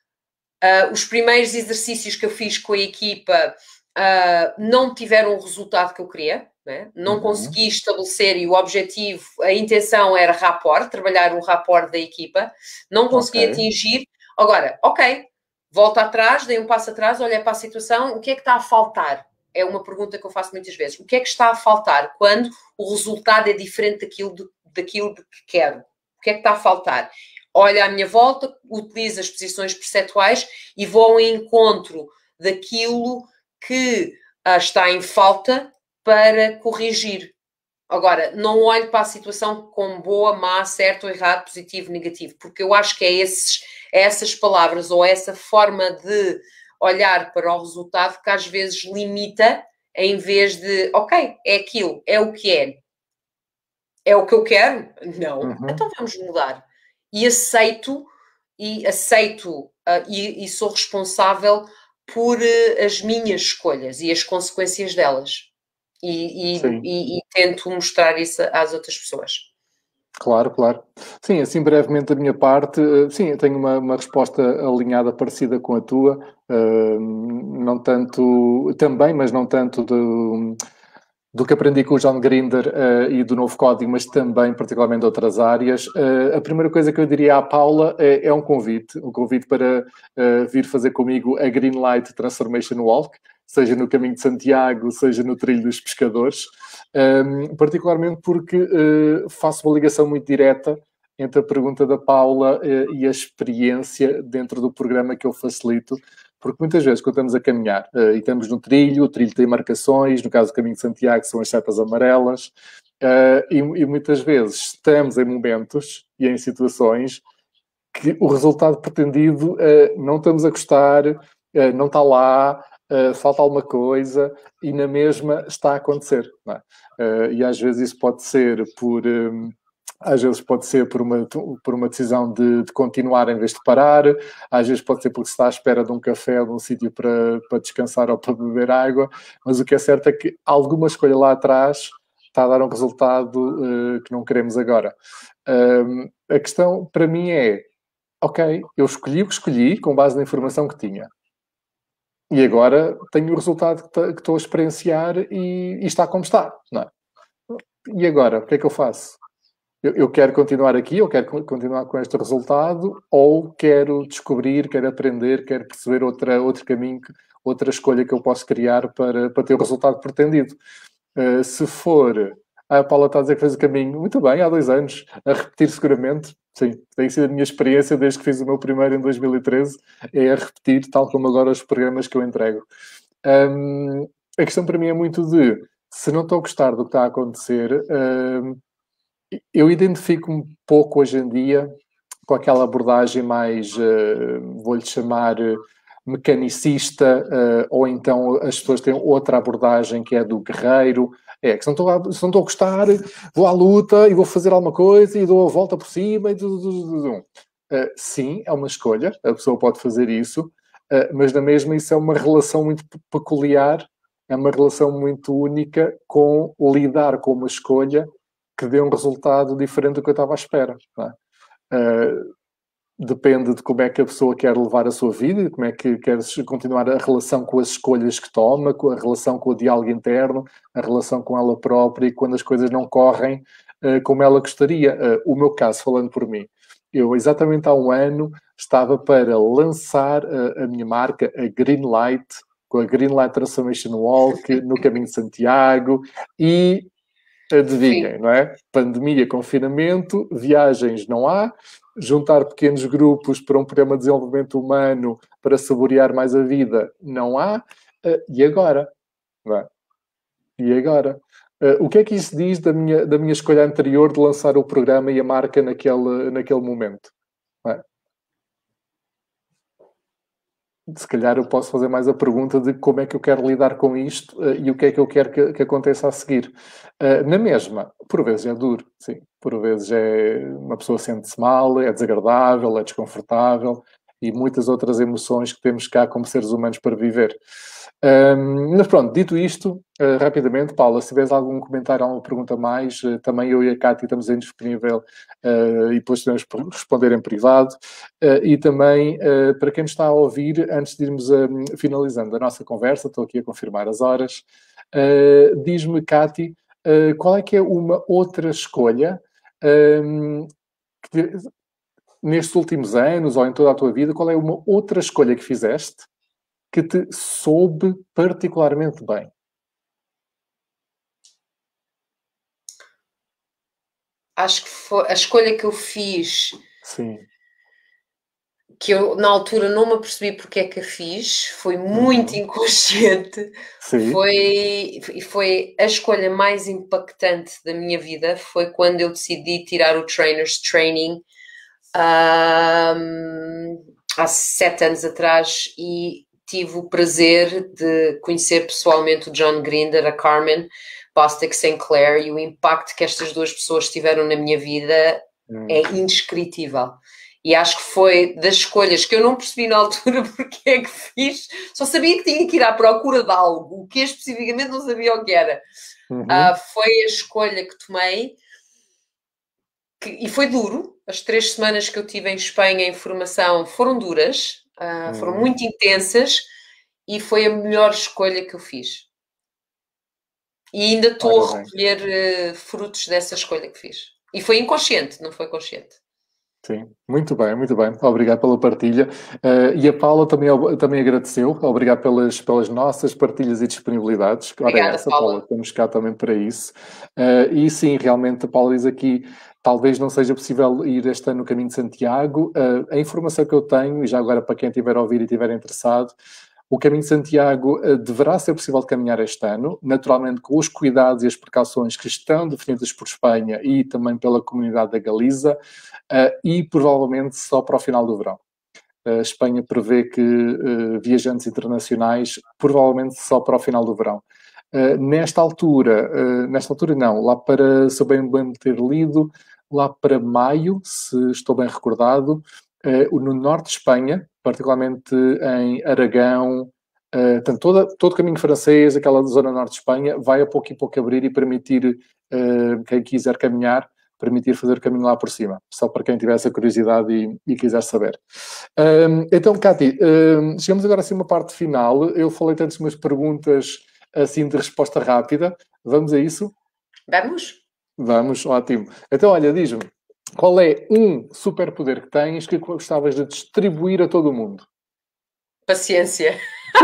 uh, os primeiros exercícios que eu fiz com a equipa uh, não tiveram o resultado que eu queria, né? Não Uhum. consegui estabelecer, e o objetivo, a intenção era rapport, trabalhar o rapport da equipa, não consegui Okay. atingir. Agora, ok, volto atrás, dei um passo atrás, olhei para a situação, o que é que está a faltar? É uma pergunta que eu faço muitas vezes. O que é que está a faltar quando o resultado é diferente daquilo, de, daquilo de que quero? O que é que está a faltar? Olho à minha volta, utilizo as posições perceptuais e vou ao encontro daquilo que ah, está em falta para corrigir. Agora, não olho para a situação como boa, má, certo ou errado, positivo, negativo, porque eu acho que é esses, essas palavras ou essa forma de olhar para o resultado que às vezes limita, em vez de, ok, é aquilo, é o que é. É o que eu quero? Não. Uhum. Então vamos mudar. E aceito, e aceito, uh, e, e sou responsável por uh, as minhas escolhas e as consequências delas. E, e, e, e tento mostrar isso às outras pessoas. Claro, claro. Sim, assim brevemente da minha parte, sim, eu tenho uma, uma resposta alinhada parecida com a tua, uh, não tanto, também, mas não tanto do, do que aprendi com o John Grinder uh, e do Novo Código, mas também particularmente de outras áreas. Uh, a primeira coisa que eu diria à Paula é, é um convite, um convite para uh, vir fazer comigo a Green Light Transformation Walk, seja no Caminho de Santiago, seja no Trilho dos Pescadores, um, particularmente porque uh, faço uma ligação muito direta entre a pergunta da Paula uh, e a experiência dentro do programa que eu facilito, porque muitas vezes quando estamos a caminhar uh, e estamos no trilho, o trilho tem marcações, no caso do Caminho de Santiago são as setas amarelas, uh, e, e muitas vezes estamos em momentos e em situações que o resultado pretendido uh, não estamos a gostar, uh, não está lá, uh, falta alguma coisa e na mesma está a acontecer. Não é? Uh, e às vezes isso pode ser por... Um, às vezes pode ser por uma, por uma decisão de, de continuar em vez de parar, às vezes pode ser porque se está à espera de um café ou de um sítio para, para descansar ou para beber água, mas o que é certo é que alguma escolha lá atrás está a dar um resultado uh, que não queremos agora. Um, a questão para mim é, ok, eu escolhi o que escolhi com base na informação que tinha. E agora tenho o resultado que estou a experienciar e, e está como está. Não é? E agora, o que é que eu faço? Eu, eu quero continuar aqui, eu quero continuar com este resultado, ou quero descobrir, quero aprender, quero perceber outra, outro caminho, outra escolha que eu posso criar para, para ter o resultado pretendido. Uh, se for... A Paula está a dizer que fez o caminho muito bem, há dois anos, a repetir seguramente. Sim, tem sido a minha experiência desde que fiz o meu primeiro em dois mil e treze, é a repetir, tal como agora os programas que eu entrego. Um, a questão para mim é muito de, se não estou a gostar do que está a acontecer, um, Eu identifico um pouco hoje em dia com aquela abordagem mais, uh, vou-lhe chamar, uh, mecanicista, uh, ou então as pessoas têm outra abordagem que é do guerreiro. É, que se não estou a, se não estou a gostar, vou à luta e vou fazer alguma coisa e dou a volta por cima. E uh, sim, é uma escolha, a pessoa pode fazer isso, uh, mas na mesma isso é uma relação muito peculiar, é uma relação muito única com lidar com uma escolha que dê um resultado diferente do que eu estava à espera. Não é? Uh, depende de como é que a pessoa quer levar a sua vida, de como é que quer continuar a relação com as escolhas que toma, com a relação com o diálogo interno, a relação com ela própria e quando as coisas não correm uh, como ela gostaria. Uh, o meu caso, falando por mim, eu exatamente há um ano estava para lançar uh, a minha marca, a Greenlight, com a Greenlight Transformation Walk, no Caminho de Santiago, e adivinhem, Sim. não é? Pandemia, confinamento, viagens não há, juntar pequenos grupos para um programa de desenvolvimento humano para saborear mais a vida não há, uh, e agora? Não é? E agora? Uh, o que é que isso diz da minha, da minha escolha anterior de lançar o programa e a marca naquele, naquele momento? Não é? Se calhar eu posso fazer mais a pergunta de como é que eu quero lidar com isto uh, e o que é que eu quero que, que aconteça a seguir. Uh, na mesma, por vezes é duro, sim. Por vezes é uma pessoa sente-se mal, é desagradável, é desconfortável e muitas outras emoções que temos cá como seres humanos para viver. Um, mas pronto, dito isto, uh, rapidamente, Paula, se tiveres algum comentário, alguma pergunta mais, uh, também eu e a Cátia estamos indisponível uh, e depois podemos responder em privado. Uh, e também, uh, para quem nos está a ouvir, antes de irmos um, finalizando a nossa conversa, estou aqui a confirmar as horas, uh, diz-me, Cátia, uh, qual é que é uma outra escolha um, que, nestes últimos anos ou em toda a tua vida, qual é uma outra escolha que fizeste que te soube particularmente bem? Acho que foi a escolha que eu fiz. Sim. Que eu, na altura, não me apercebi porque é que a fiz. Foi muito uhum. inconsciente. Sim. Foi, foi a escolha mais impactante da minha vida. Foi quando eu decidi tirar o Trainer's Training um, há sete anos atrás e tive o prazer de conhecer pessoalmente o John Grinder, a Carmen Bostic Sinclair, e o impacto que estas duas pessoas tiveram na minha vida hum. é indescritível. E acho que foi das escolhas que eu não percebi na altura porque é que fiz. Só sabia que tinha que ir à procura de algo, o que especificamente não sabia o que era. Uhum. Uh, foi a escolha que tomei que, e foi duro. As três semanas que eu tive em Espanha em formação foram duras. Uh, foram hum. muito intensas e foi a melhor escolha que eu fiz. E ainda estou a recolher uh, frutos dessa escolha que fiz. E foi inconsciente, não foi consciente. Sim, muito bem, muito bem. Obrigado pela partilha. Uh, e a Paula também, também agradeceu. Obrigado pelas, pelas nossas partilhas e disponibilidades. Obrigada, Ora, essa, Paula. Paula. Estamos cá também para isso. Uh, e sim, realmente, a Paula diz aqui, talvez não seja possível ir este ano no Caminho de Santiago. Uh, a informação que eu tenho, e já agora para quem estiver a ouvir e estiver interessado, o Caminho de Santiago uh, deverá ser possível de caminhar este ano, naturalmente com os cuidados e as precauções que estão definidas por Espanha e também pela comunidade da Galiza, uh, e provavelmente só para o final do verão. A uh, Espanha prevê que uh, viajantes internacionais provavelmente só para o final do verão. Uh, nesta altura, uh, nesta altura não, lá para, se eu bem me ter lido, lá para maio, se estou bem recordado, uh, no norte de Espanha, particularmente em Aragão, uh, tanto toda, todo o caminho francês, aquela zona norte de Espanha, vai a pouco e pouco abrir e permitir, uh, quem quiser caminhar, permitir fazer o caminho lá por cima, só para quem tiver essa curiosidade e, e quiser saber. Um, então, Cátia, um, chegamos agora assim a uma parte final. Eu falei tantas umas perguntas assim de resposta rápida. Vamos a isso? Vamos. Vamos, ótimo. Então, olha, diz-me, qual é um superpoder que tens que gostavas de distribuir a todo o mundo? Paciência.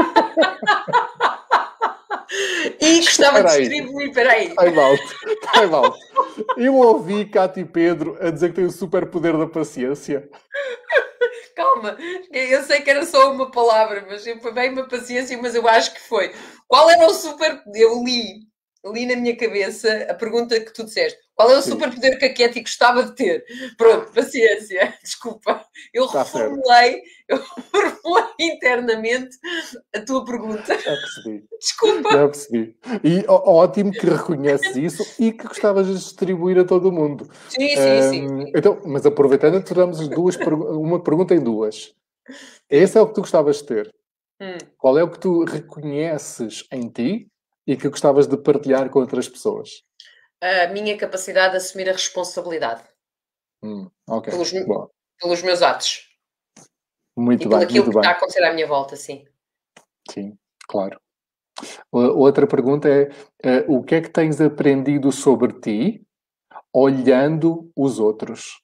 E gostava de distribuir, peraí. Time out, time out. Eu ouvi Cátia e Pedro a dizer que tem o superpoder da paciência. Calma, eu sei que era só uma palavra, mas foi bem uma paciência, mas eu acho que foi. Qual era o super... Eu li, li na minha cabeça a pergunta que tu disseste. Qual é o Sim. superpoder que a Katy gostava de ter? Pronto, paciência, desculpa. Eu Tá reformulei, eu reformulei internamente a tua pergunta. Já percebi. Desculpa. Já percebi. E ó- ótimo que reconheces isso e que gostavas de distribuir a todo o mundo. Sim, sim, sim. Ahm, sim. então, mas aproveitando, tiramos as duas, pergu- uma pergunta em duas. Esse é o que tu gostavas de ter. Hum. Qual é o que tu reconheces em ti e que gostavas de partilhar com outras pessoas? A minha capacidade de assumir a responsabilidade Hum, ok, pelos, bom. pelos meus atos Muito e bem, pelo aquilo muito que está a bem. acontecer à minha volta, sim. Sim, claro. O- Outra pergunta é, eh, o que é que tens aprendido sobre ti olhando os outros?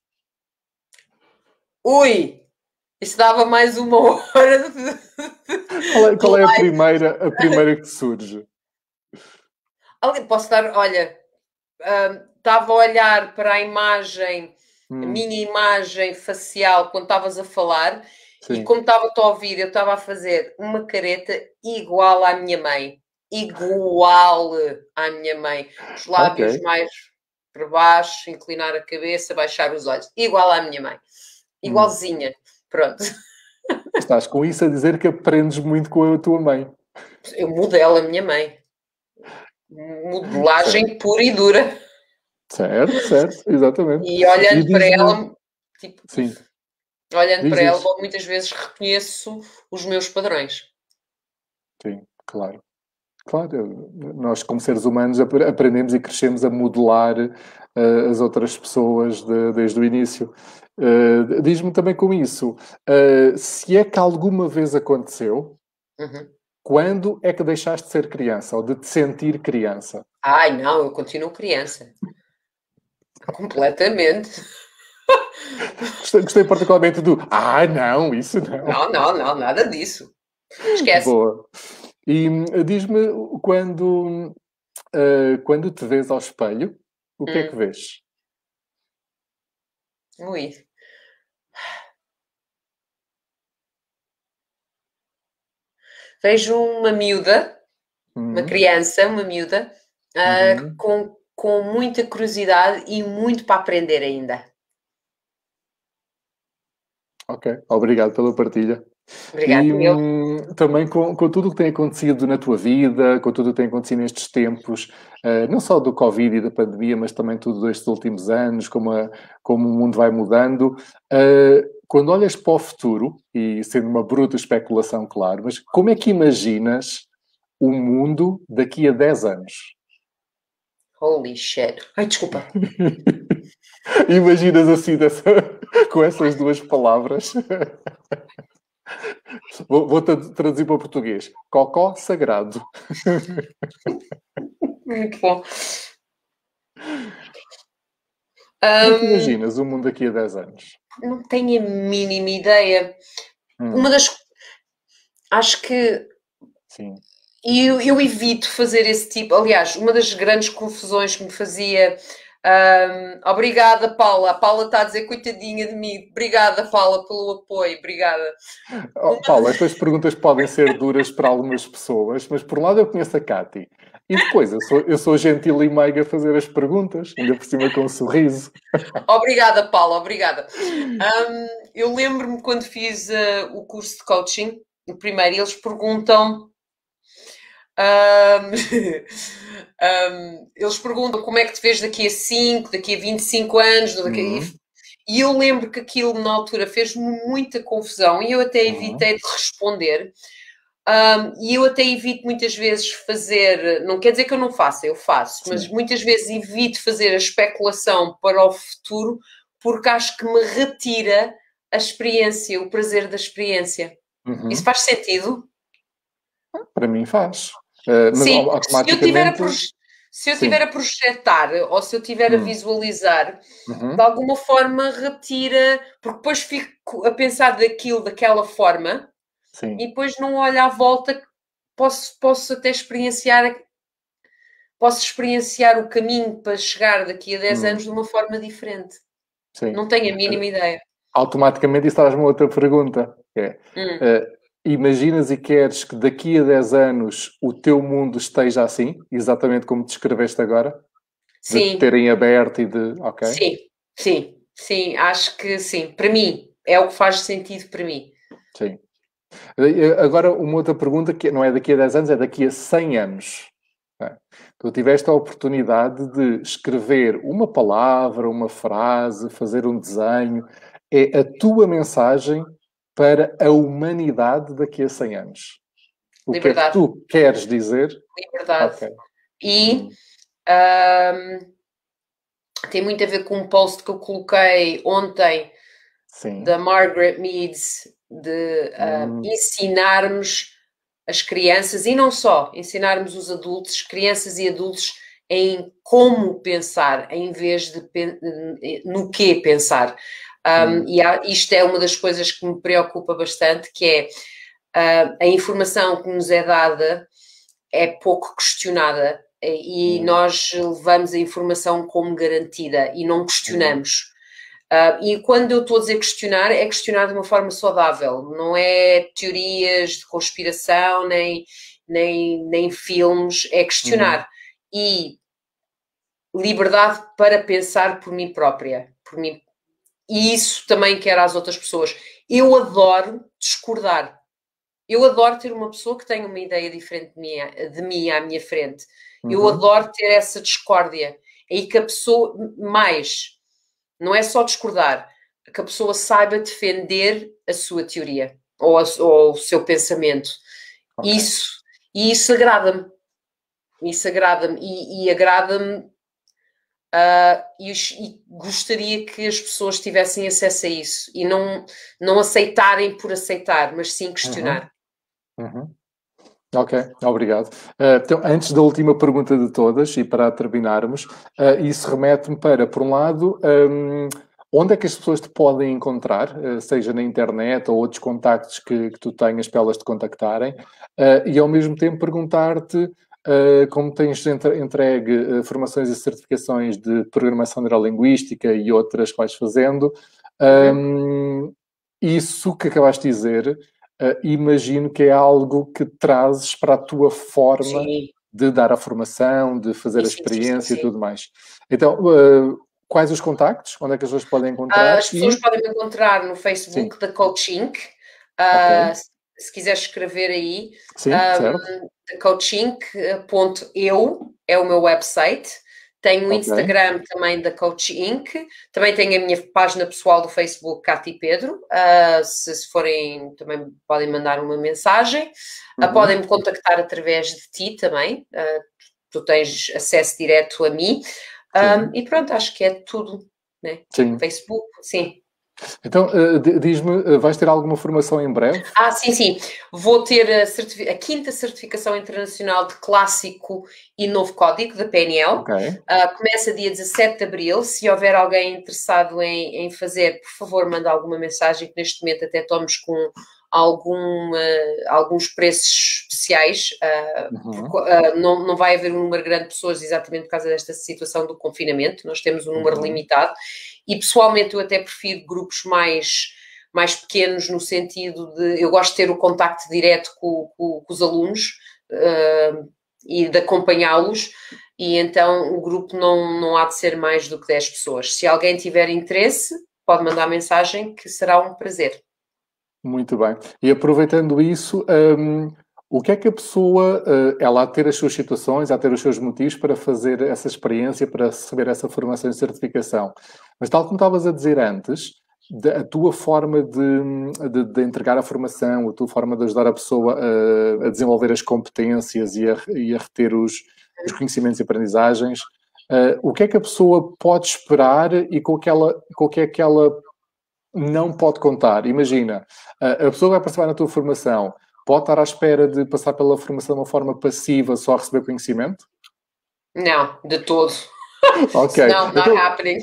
Ui! Isso dava mais uma hora de... Qual é, de qual é a live. primeira, a primeira que te surge? Ali- Posso dar, olha, hum, estava a olhar para a imagem, a Hum, minha imagem facial quando estavas a falar e sim. como estava-te a ouvir, eu estava a fazer uma careta igual à minha mãe. Igual à minha mãe. Os lábios Ok. mais para baixo, inclinar a cabeça, baixar os olhos. Igual à minha mãe. Igualzinha. Pronto. Estás com isso a dizer que aprendes muito com a tua mãe. Eu modelo a minha mãe. Modelagem Certo, pura e dura. certo, certo, exatamente. E olhando E para diz-me, ela, tipo, sim, olhando diz para ela, isso. muitas vezes reconheço os meus padrões. Sim, claro. Claro, eu- nós como seres humanos ap- aprendemos e crescemos a modelar eh, as outras pessoas de- desde o início. Eh, diz-me também com isso, eh, se é que alguma vez aconteceu, Uhum. quando é que deixaste de ser criança ou de te sentir criança? Ai, não, eu continuo criança. Completamente. Gostei, gostei particularmente do ah, não, isso não. Não, não, não, nada disso. Esquece. Boa. E hum, diz-me quando, eh, quando te vês ao espelho, o que é que Hum. vês? Ui. Vejo uma miúda, uma Hum, criança, uma miúda, ah, uhum. com, com muita curiosidade e muito para aprender ainda. Ok, obrigado pela partilha. Obrigada, E eu. hum, também com, com tudo o que tem acontecido na tua vida, com tudo o que tem acontecido nestes tempos, eh, não só do Covid e da pandemia, mas também tudo destes últimos anos, como, a- como o mundo vai mudando. eh, quando olhas para o futuro, e sendo uma bruta especulação, claro, mas como é que imaginas o mundo daqui a dez anos? Holy shit. Ai, desculpa. Imaginas assim, dessa, com essas duas palavras? Vou, vou tra- traduzir para português. Cocó sagrado. Muito bom. Como é que Hum, imaginas o mundo daqui a dez anos? não tenho a mínima ideia. Hum, Uma das. Acho que sim. E eu, eu evito fazer esse tipo. Aliás, uma das grandes confusões que me fazia. Ahm, obrigada, Paula. A Paula está a dizer coitadinha de mim. Obrigada, Paula, pelo apoio. Obrigada. Oh, Paulo, estas perguntas podem ser duras para algumas pessoas, mas por um lado eu conheço a Cati. E depois, eu sou, eu sou gentil e meiga a fazer as perguntas, ainda por cima com um sorriso. Obrigada, Paula. Obrigada. Ahm, eu lembro-me quando fiz uh, o curso de coaching, o primeiro, eles perguntam. ahm, ahm, eles perguntam como é que te vês daqui a cinco, daqui a vinte e cinco anos. Daqui, Uhum. E eu lembro que aquilo na altura fez-me muita confusão e eu até evitei de responder. Um, e eu até evito muitas vezes fazer, não quer dizer que eu não faça, eu faço, mas Sim. muitas vezes evito fazer a especulação para o futuro porque acho que me retira a experiência, o prazer da experiência. Uhum. Isso faz sentido? Para mim faz. Uh, mas Sim, au- se eu tiver a, automaticamente. proje- se eu Sim. tiver a projetar ou se eu tiver a Hum. visualizar, Uhum. de alguma forma retira, porque depois fico a pensar daquilo daquela forma Sim. e depois não olho à volta, posso, posso até experienciar, posso experienciar o caminho para chegar daqui a dez Hum. anos de uma forma diferente. Sim. Não tenho a mínima ideia. Automaticamente isso traz-me outra pergunta. Que é, Hum. uh, imaginas e queres que daqui a dez anos o teu mundo esteja assim, exatamente como descreveste agora? sim. De terem aberto e de... Ok. Sim, sim, sim, acho que sim. Para mim, é o que faz sentido para mim. Sim. Agora, uma outra pergunta, que não é daqui a dez anos, é daqui a cem anos. Tu tiveste a oportunidade de escrever uma palavra, uma frase, fazer um desenho. É a tua mensagem para a humanidade daqui a cem anos. O que é que Liberdade. tu queres dizer? Liberdade. Okay. E hum. um, tem muito a ver com um post que eu coloquei ontem, Sim. da Margaret Meads, de uh, hum. ensinarmos as crianças, e não só, ensinarmos os adultos, crianças e adultos, em como pensar, em vez de no que pensar. Um, hum. E há, isto é uma das coisas que me preocupa bastante, que é uh, a informação que nos é dada é pouco questionada e hum. nós levamos a informação como garantida e não questionamos. Hum. Uh, e quando eu estou a dizer questionar, é questionar de uma forma saudável, não é teorias de conspiração, nem, nem, nem filmes, é questionar. Uhum. E liberdade para pensar por mim própria, por mim. E isso também quero às outras pessoas. Eu adoro discordar. Eu adoro ter uma pessoa que tenha uma ideia diferente de mim, de mim à minha frente. Uhum. Eu adoro ter essa discórdia. É aí que a pessoa, mais, não é só discordar, que a pessoa saiba defender a sua teoria ou, a, ou o seu pensamento. Okay. Isso, e isso agrada-me. Isso agrada-me. E, e agrada-me uh, e, e gostaria que as pessoas tivessem acesso a isso e não, não aceitarem por aceitar, mas sim questionar. Uhum. Uhum. Ok, obrigado. Uh, então, antes da última pergunta de todas, e para terminarmos, uh, isso remete-me para, por um lado, um, onde é que as pessoas te podem encontrar, uh, seja na internet ou outros contactos que, que tu tenhas para elas te contactarem, uh, e ao mesmo tempo perguntar-te, uh, como tens entregue uh, formações e certificações de programação neurolinguística e outras que vais fazendo, um, uhum. isso que acabaste de dizer, Uh, imagino que é algo que trazes para a tua forma sim. de dar a formação, de fazer sim, a experiência sim, sim, e tudo mais. Então, uh, quais os contactos? Onde é que as pessoas podem encontrar? As pessoas e... podem me encontrar no Facebook sim. da Coaching. Uh, okay. Se quiseres escrever aí, sim, um, coaching ponto eu é o meu website. Tenho o okay. Instagram também da Coach Incorporated. Também tenho a minha página pessoal do Facebook, Cátia e Pedro. Uh, se, se forem, também podem mandar uma mensagem. Uhum. Uh, podem me contactar através de ti também. Uh, tu tens acesso direto a mim. Um, e pronto, acho que é tudo. Né? Sim. Facebook, sim. Então, uh, diz-me, uh, vais ter alguma formação em breve? Ah, sim, sim. Vou ter a, certific... a quinta certificação internacional de clássico e novo código da P N L. Okay. Uh, começa dia dezassete de abril. Se houver alguém interessado em, em fazer, por favor, manda alguma mensagem, que neste momento até estamos com algum, uh, alguns preços especiais. Uh, uhum. porque, uh, não, não vai haver um número grande de pessoas exatamente por causa desta situação do confinamento. Nós temos um número uhum. limitado. E, pessoalmente, eu até prefiro grupos mais, mais pequenos, no sentido de... Eu gosto de ter o contacto direto com, com, com os alunos uh, e de acompanhá-los. E, então, o grupo não, não há de ser mais do que dez pessoas. Se alguém tiver interesse, pode mandar mensagem, que será um prazer. Muito bem. E, aproveitando isso... Um... O que é que a pessoa, ela a ter as suas situações, a ter os seus motivos para fazer essa experiência, para receber essa formação e certificação? Mas tal como estavas a dizer antes, a tua forma de, de, de entregar a formação, a tua forma de ajudar a pessoa a, a desenvolver as competências e a, e a reter os, os conhecimentos e aprendizagens, uh, o que é que a pessoa pode esperar e com, aquela, com o que é que ela não pode contar? Imagina, a pessoa vai participar na tua formação, pode estar à espera de passar pela formação de uma forma passiva, só a receber conhecimento? Não, de todo. Ok. Não, not então, happening.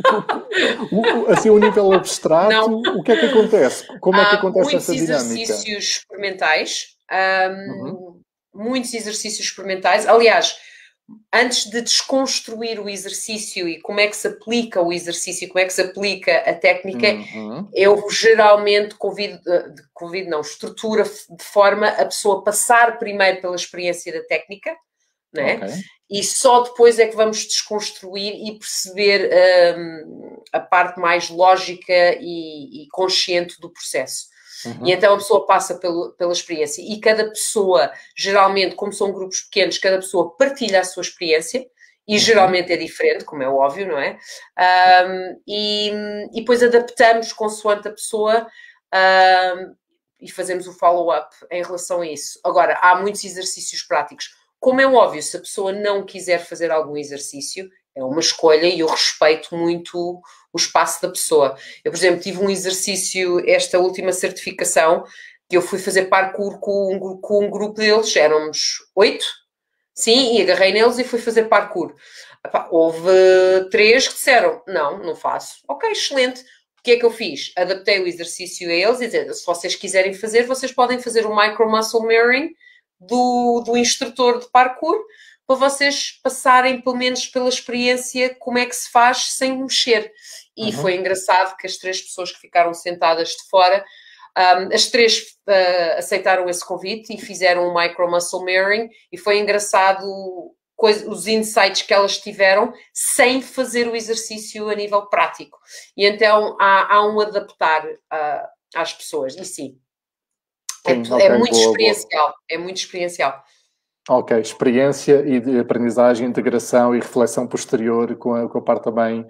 Assim, a um nível abstrato, não. O que é que acontece? Como é que Há acontece essa dinâmica? Muitos exercícios experimentais. Um, uhum. Muitos exercícios experimentais. Aliás, antes de desconstruir o exercício e como é que se aplica o exercício, como é que se aplica a técnica, uhum. eu geralmente convido, convido, não, estrutura de forma a pessoa passar primeiro pela experiência da técnica, não é? Ok. E só depois é que vamos desconstruir e perceber um, a parte mais lógica e, e consciente do processo. Uhum. E então a pessoa passa pelo, pela experiência e cada pessoa, geralmente, como são grupos pequenos, cada pessoa partilha a sua experiência e Uhum. geralmente é diferente, como é óbvio, não é? Um, e, e depois adaptamos consoante a pessoa um, e fazemos o follow-up em relação a isso. Agora, há muitos exercícios práticos. Como é óbvio, se a pessoa não quiser fazer algum exercício, é uma escolha e eu respeito muito o espaço da pessoa. Eu, por exemplo, tive um exercício, esta última certificação, que eu fui fazer parkour com um, com um grupo deles, éramos oito, sim, e agarrei neles e fui fazer parkour. Epá, houve três que disseram, não, não faço. Ok, excelente. O que é que eu fiz? Adaptei o exercício a eles e dizer, se vocês quiserem fazer, vocês podem fazer o micro muscle mirroring do, do instrutor de parkour, para vocês passarem pelo menos pela experiência como é que se faz sem mexer. E Uhum. foi engraçado que as três pessoas que ficaram sentadas de fora, um, as três uh, aceitaram esse convite e fizeram o micro muscle mirroring, e foi engraçado coisa, os insights que elas tiveram sem fazer o exercício a nível prático. E então há, há um adaptar uh, às pessoas, e sim. Sim, É, okay, é muito boa, experiencial, boa. é muito experiencial. Ok, experiência e de aprendizagem, integração e reflexão posterior com a, com a parte também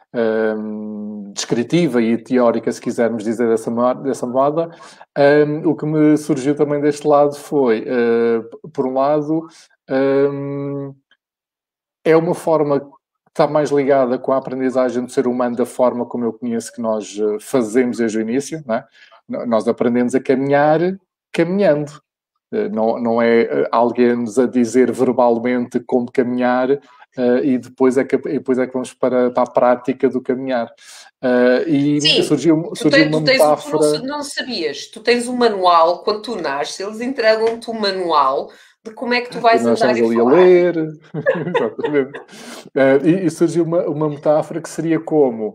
um, descritiva e teórica, se quisermos dizer dessa, dessa moda. Um, o que me surgiu também deste lado foi, uh, por um lado, um, é uma forma que está mais ligada com a aprendizagem do ser humano da forma como eu conheço que nós fazemos desde o início, não é? Nós aprendemos a caminhar caminhando. Não, não é alguém-nos a dizer verbalmente como caminhar uh, e, depois é que, e depois é que vamos para, para a prática do caminhar. Uh, e Sim, surgiu, tu, surgiu tens, uma tu, tens, metáfora... tu não, não sabias, tu tens um manual, quando tu nasces, eles entregam-te um manual de como é que tu vais e nós andar estamos e ali falar. a ler. Exatamente. Uh, e, e surgiu uma, uma metáfora que seria como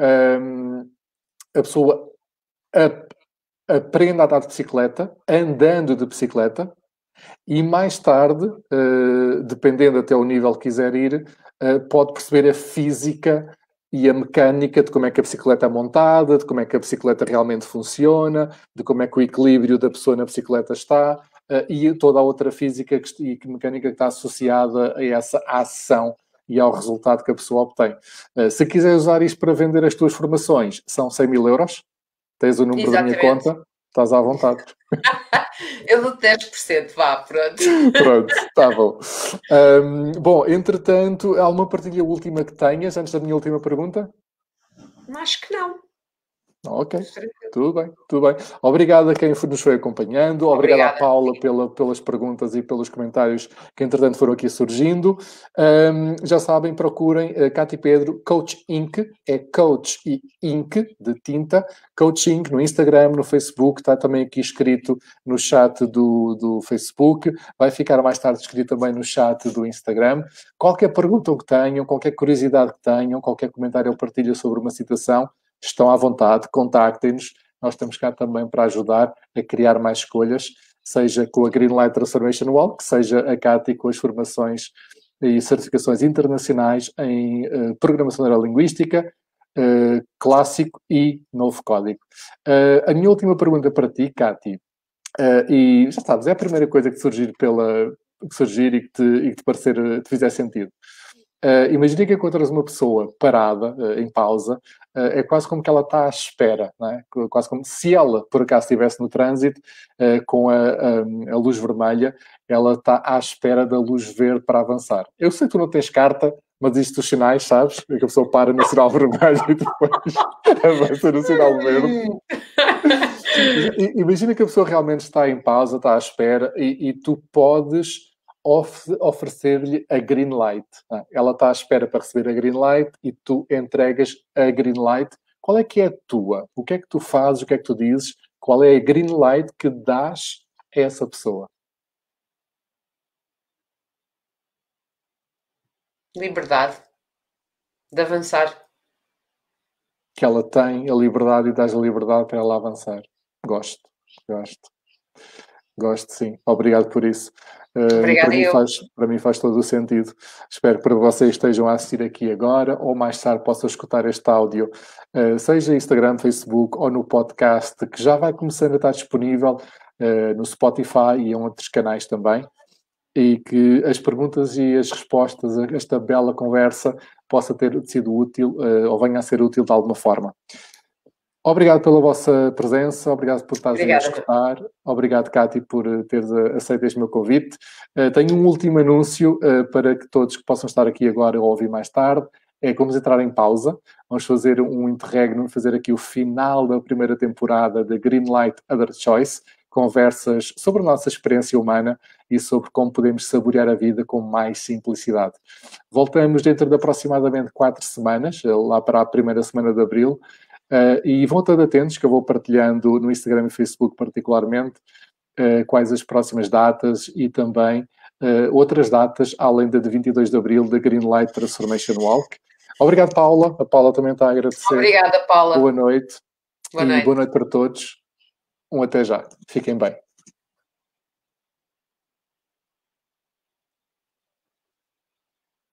um, a pessoa... A, aprende a andar de bicicleta, andando de bicicleta, e mais tarde, uh, dependendo até o nível que quiser ir, uh, pode perceber a física e a mecânica de como é que a bicicleta é montada, de como é que a bicicleta realmente funciona, de como é que o equilíbrio da pessoa na bicicleta está, uh, e toda a outra física que, e mecânica que está associada a essa ação e ao resultado que a pessoa obtém. Uh, se quiser usar isto para vender as tuas formações, são cem mil euros. Tens o número Exatamente. da minha conta, estás à vontade. Eu dou dez por cento, vá, pronto. Pronto, está bom. Um, bom, entretanto, há uma partilha última que tenhas, antes da minha última pergunta? Acho que não. Ok, tudo bem, tudo bem. Obrigado a quem nos foi acompanhando, obrigado Obrigada. à Paula pela, pelas perguntas e pelos comentários que entretanto foram aqui surgindo. Um, já sabem, procurem uh, Cátia Pedro, Coach Inc, é Coach e Inc, de tinta, Coach Inc no Instagram, no Facebook, está também aqui escrito no chat do, do Facebook, vai ficar mais tarde escrito também no chat do Instagram. Qualquer pergunta que tenham, qualquer curiosidade que tenham, qualquer comentário ou partilha sobre uma situação, estão à vontade, contactem-nos. Nós estamos cá também para ajudar a criar mais escolhas, seja com a Greenlight Transformation Walk, seja a Cátia com as formações e certificações internacionais em uh, programação neurolinguística, uh, clássico e novo código. Uh, a minha última pergunta para ti, Cátia, uh, e já sabes, é a primeira coisa que surgir, pela, que surgir e que te, e que te parecer, te fizer sentido. Uh, imagina que encontras uma pessoa parada, uh, em pausa, uh, é quase como que ela está à espera, não é? Quase como se ela, por acaso, estivesse no trânsito, uh, com a, a, a luz vermelha, ela está à espera da luz verde para avançar. Eu sei que tu não tens carta, mas isto dos sinais, sabes? É que a pessoa para no sinal vermelho e depois avança no sinal verde. Imagina que a pessoa realmente está em pausa, está à espera, e, e tu podes oferecer-lhe a green light. Ela está à espera para receber a green light e tu entregas a green light. Qual é que é a tua? O que é que tu fazes? O que é que tu dizes? Qual é a green light que dás a essa pessoa? Liberdade de avançar. Que ela tem a liberdade e dás a liberdade para ela avançar. Gosto, gosto. Gosto, sim. Obrigado por isso. Obrigada, para, mim eu. faz, para mim faz todo o sentido. Espero que para vocês estejam a assistir aqui agora ou mais tarde possam escutar este áudio, uh, seja Instagram, Facebook ou no podcast, que já vai começando a estar disponível uh, no Spotify e em outros canais também. E que as perguntas e as respostas, esta bela conversa, possa ter sido útil uh, ou venha a ser útil de alguma forma. Obrigado pela vossa presença, obrigado por estares a escutar, obrigado, Cátia, por teres aceito este meu convite. Uh, tenho um último anúncio uh, para que todos que possam estar aqui agora ou ouvir mais tarde, é que vamos entrar em pausa, vamos fazer um interregno, fazer aqui o final da primeira temporada da Greenlight Other Choice, conversas sobre a nossa experiência humana e sobre como podemos saborear a vida com mais simplicidade. Voltamos dentro de aproximadamente quatro semanas, lá para a primeira semana de abril, uh, e vão estar atentos que eu vou partilhando no Instagram e Facebook particularmente uh, quais as próximas datas e também uh, outras datas, além da de vinte e dois de abril, da Greenlight Transformation Walk. Obrigado, Paula. A Paula também está a agradecer. Obrigada, Paula. Boa noite. Boa e noite. boa noite para todos. Um até já. Fiquem bem.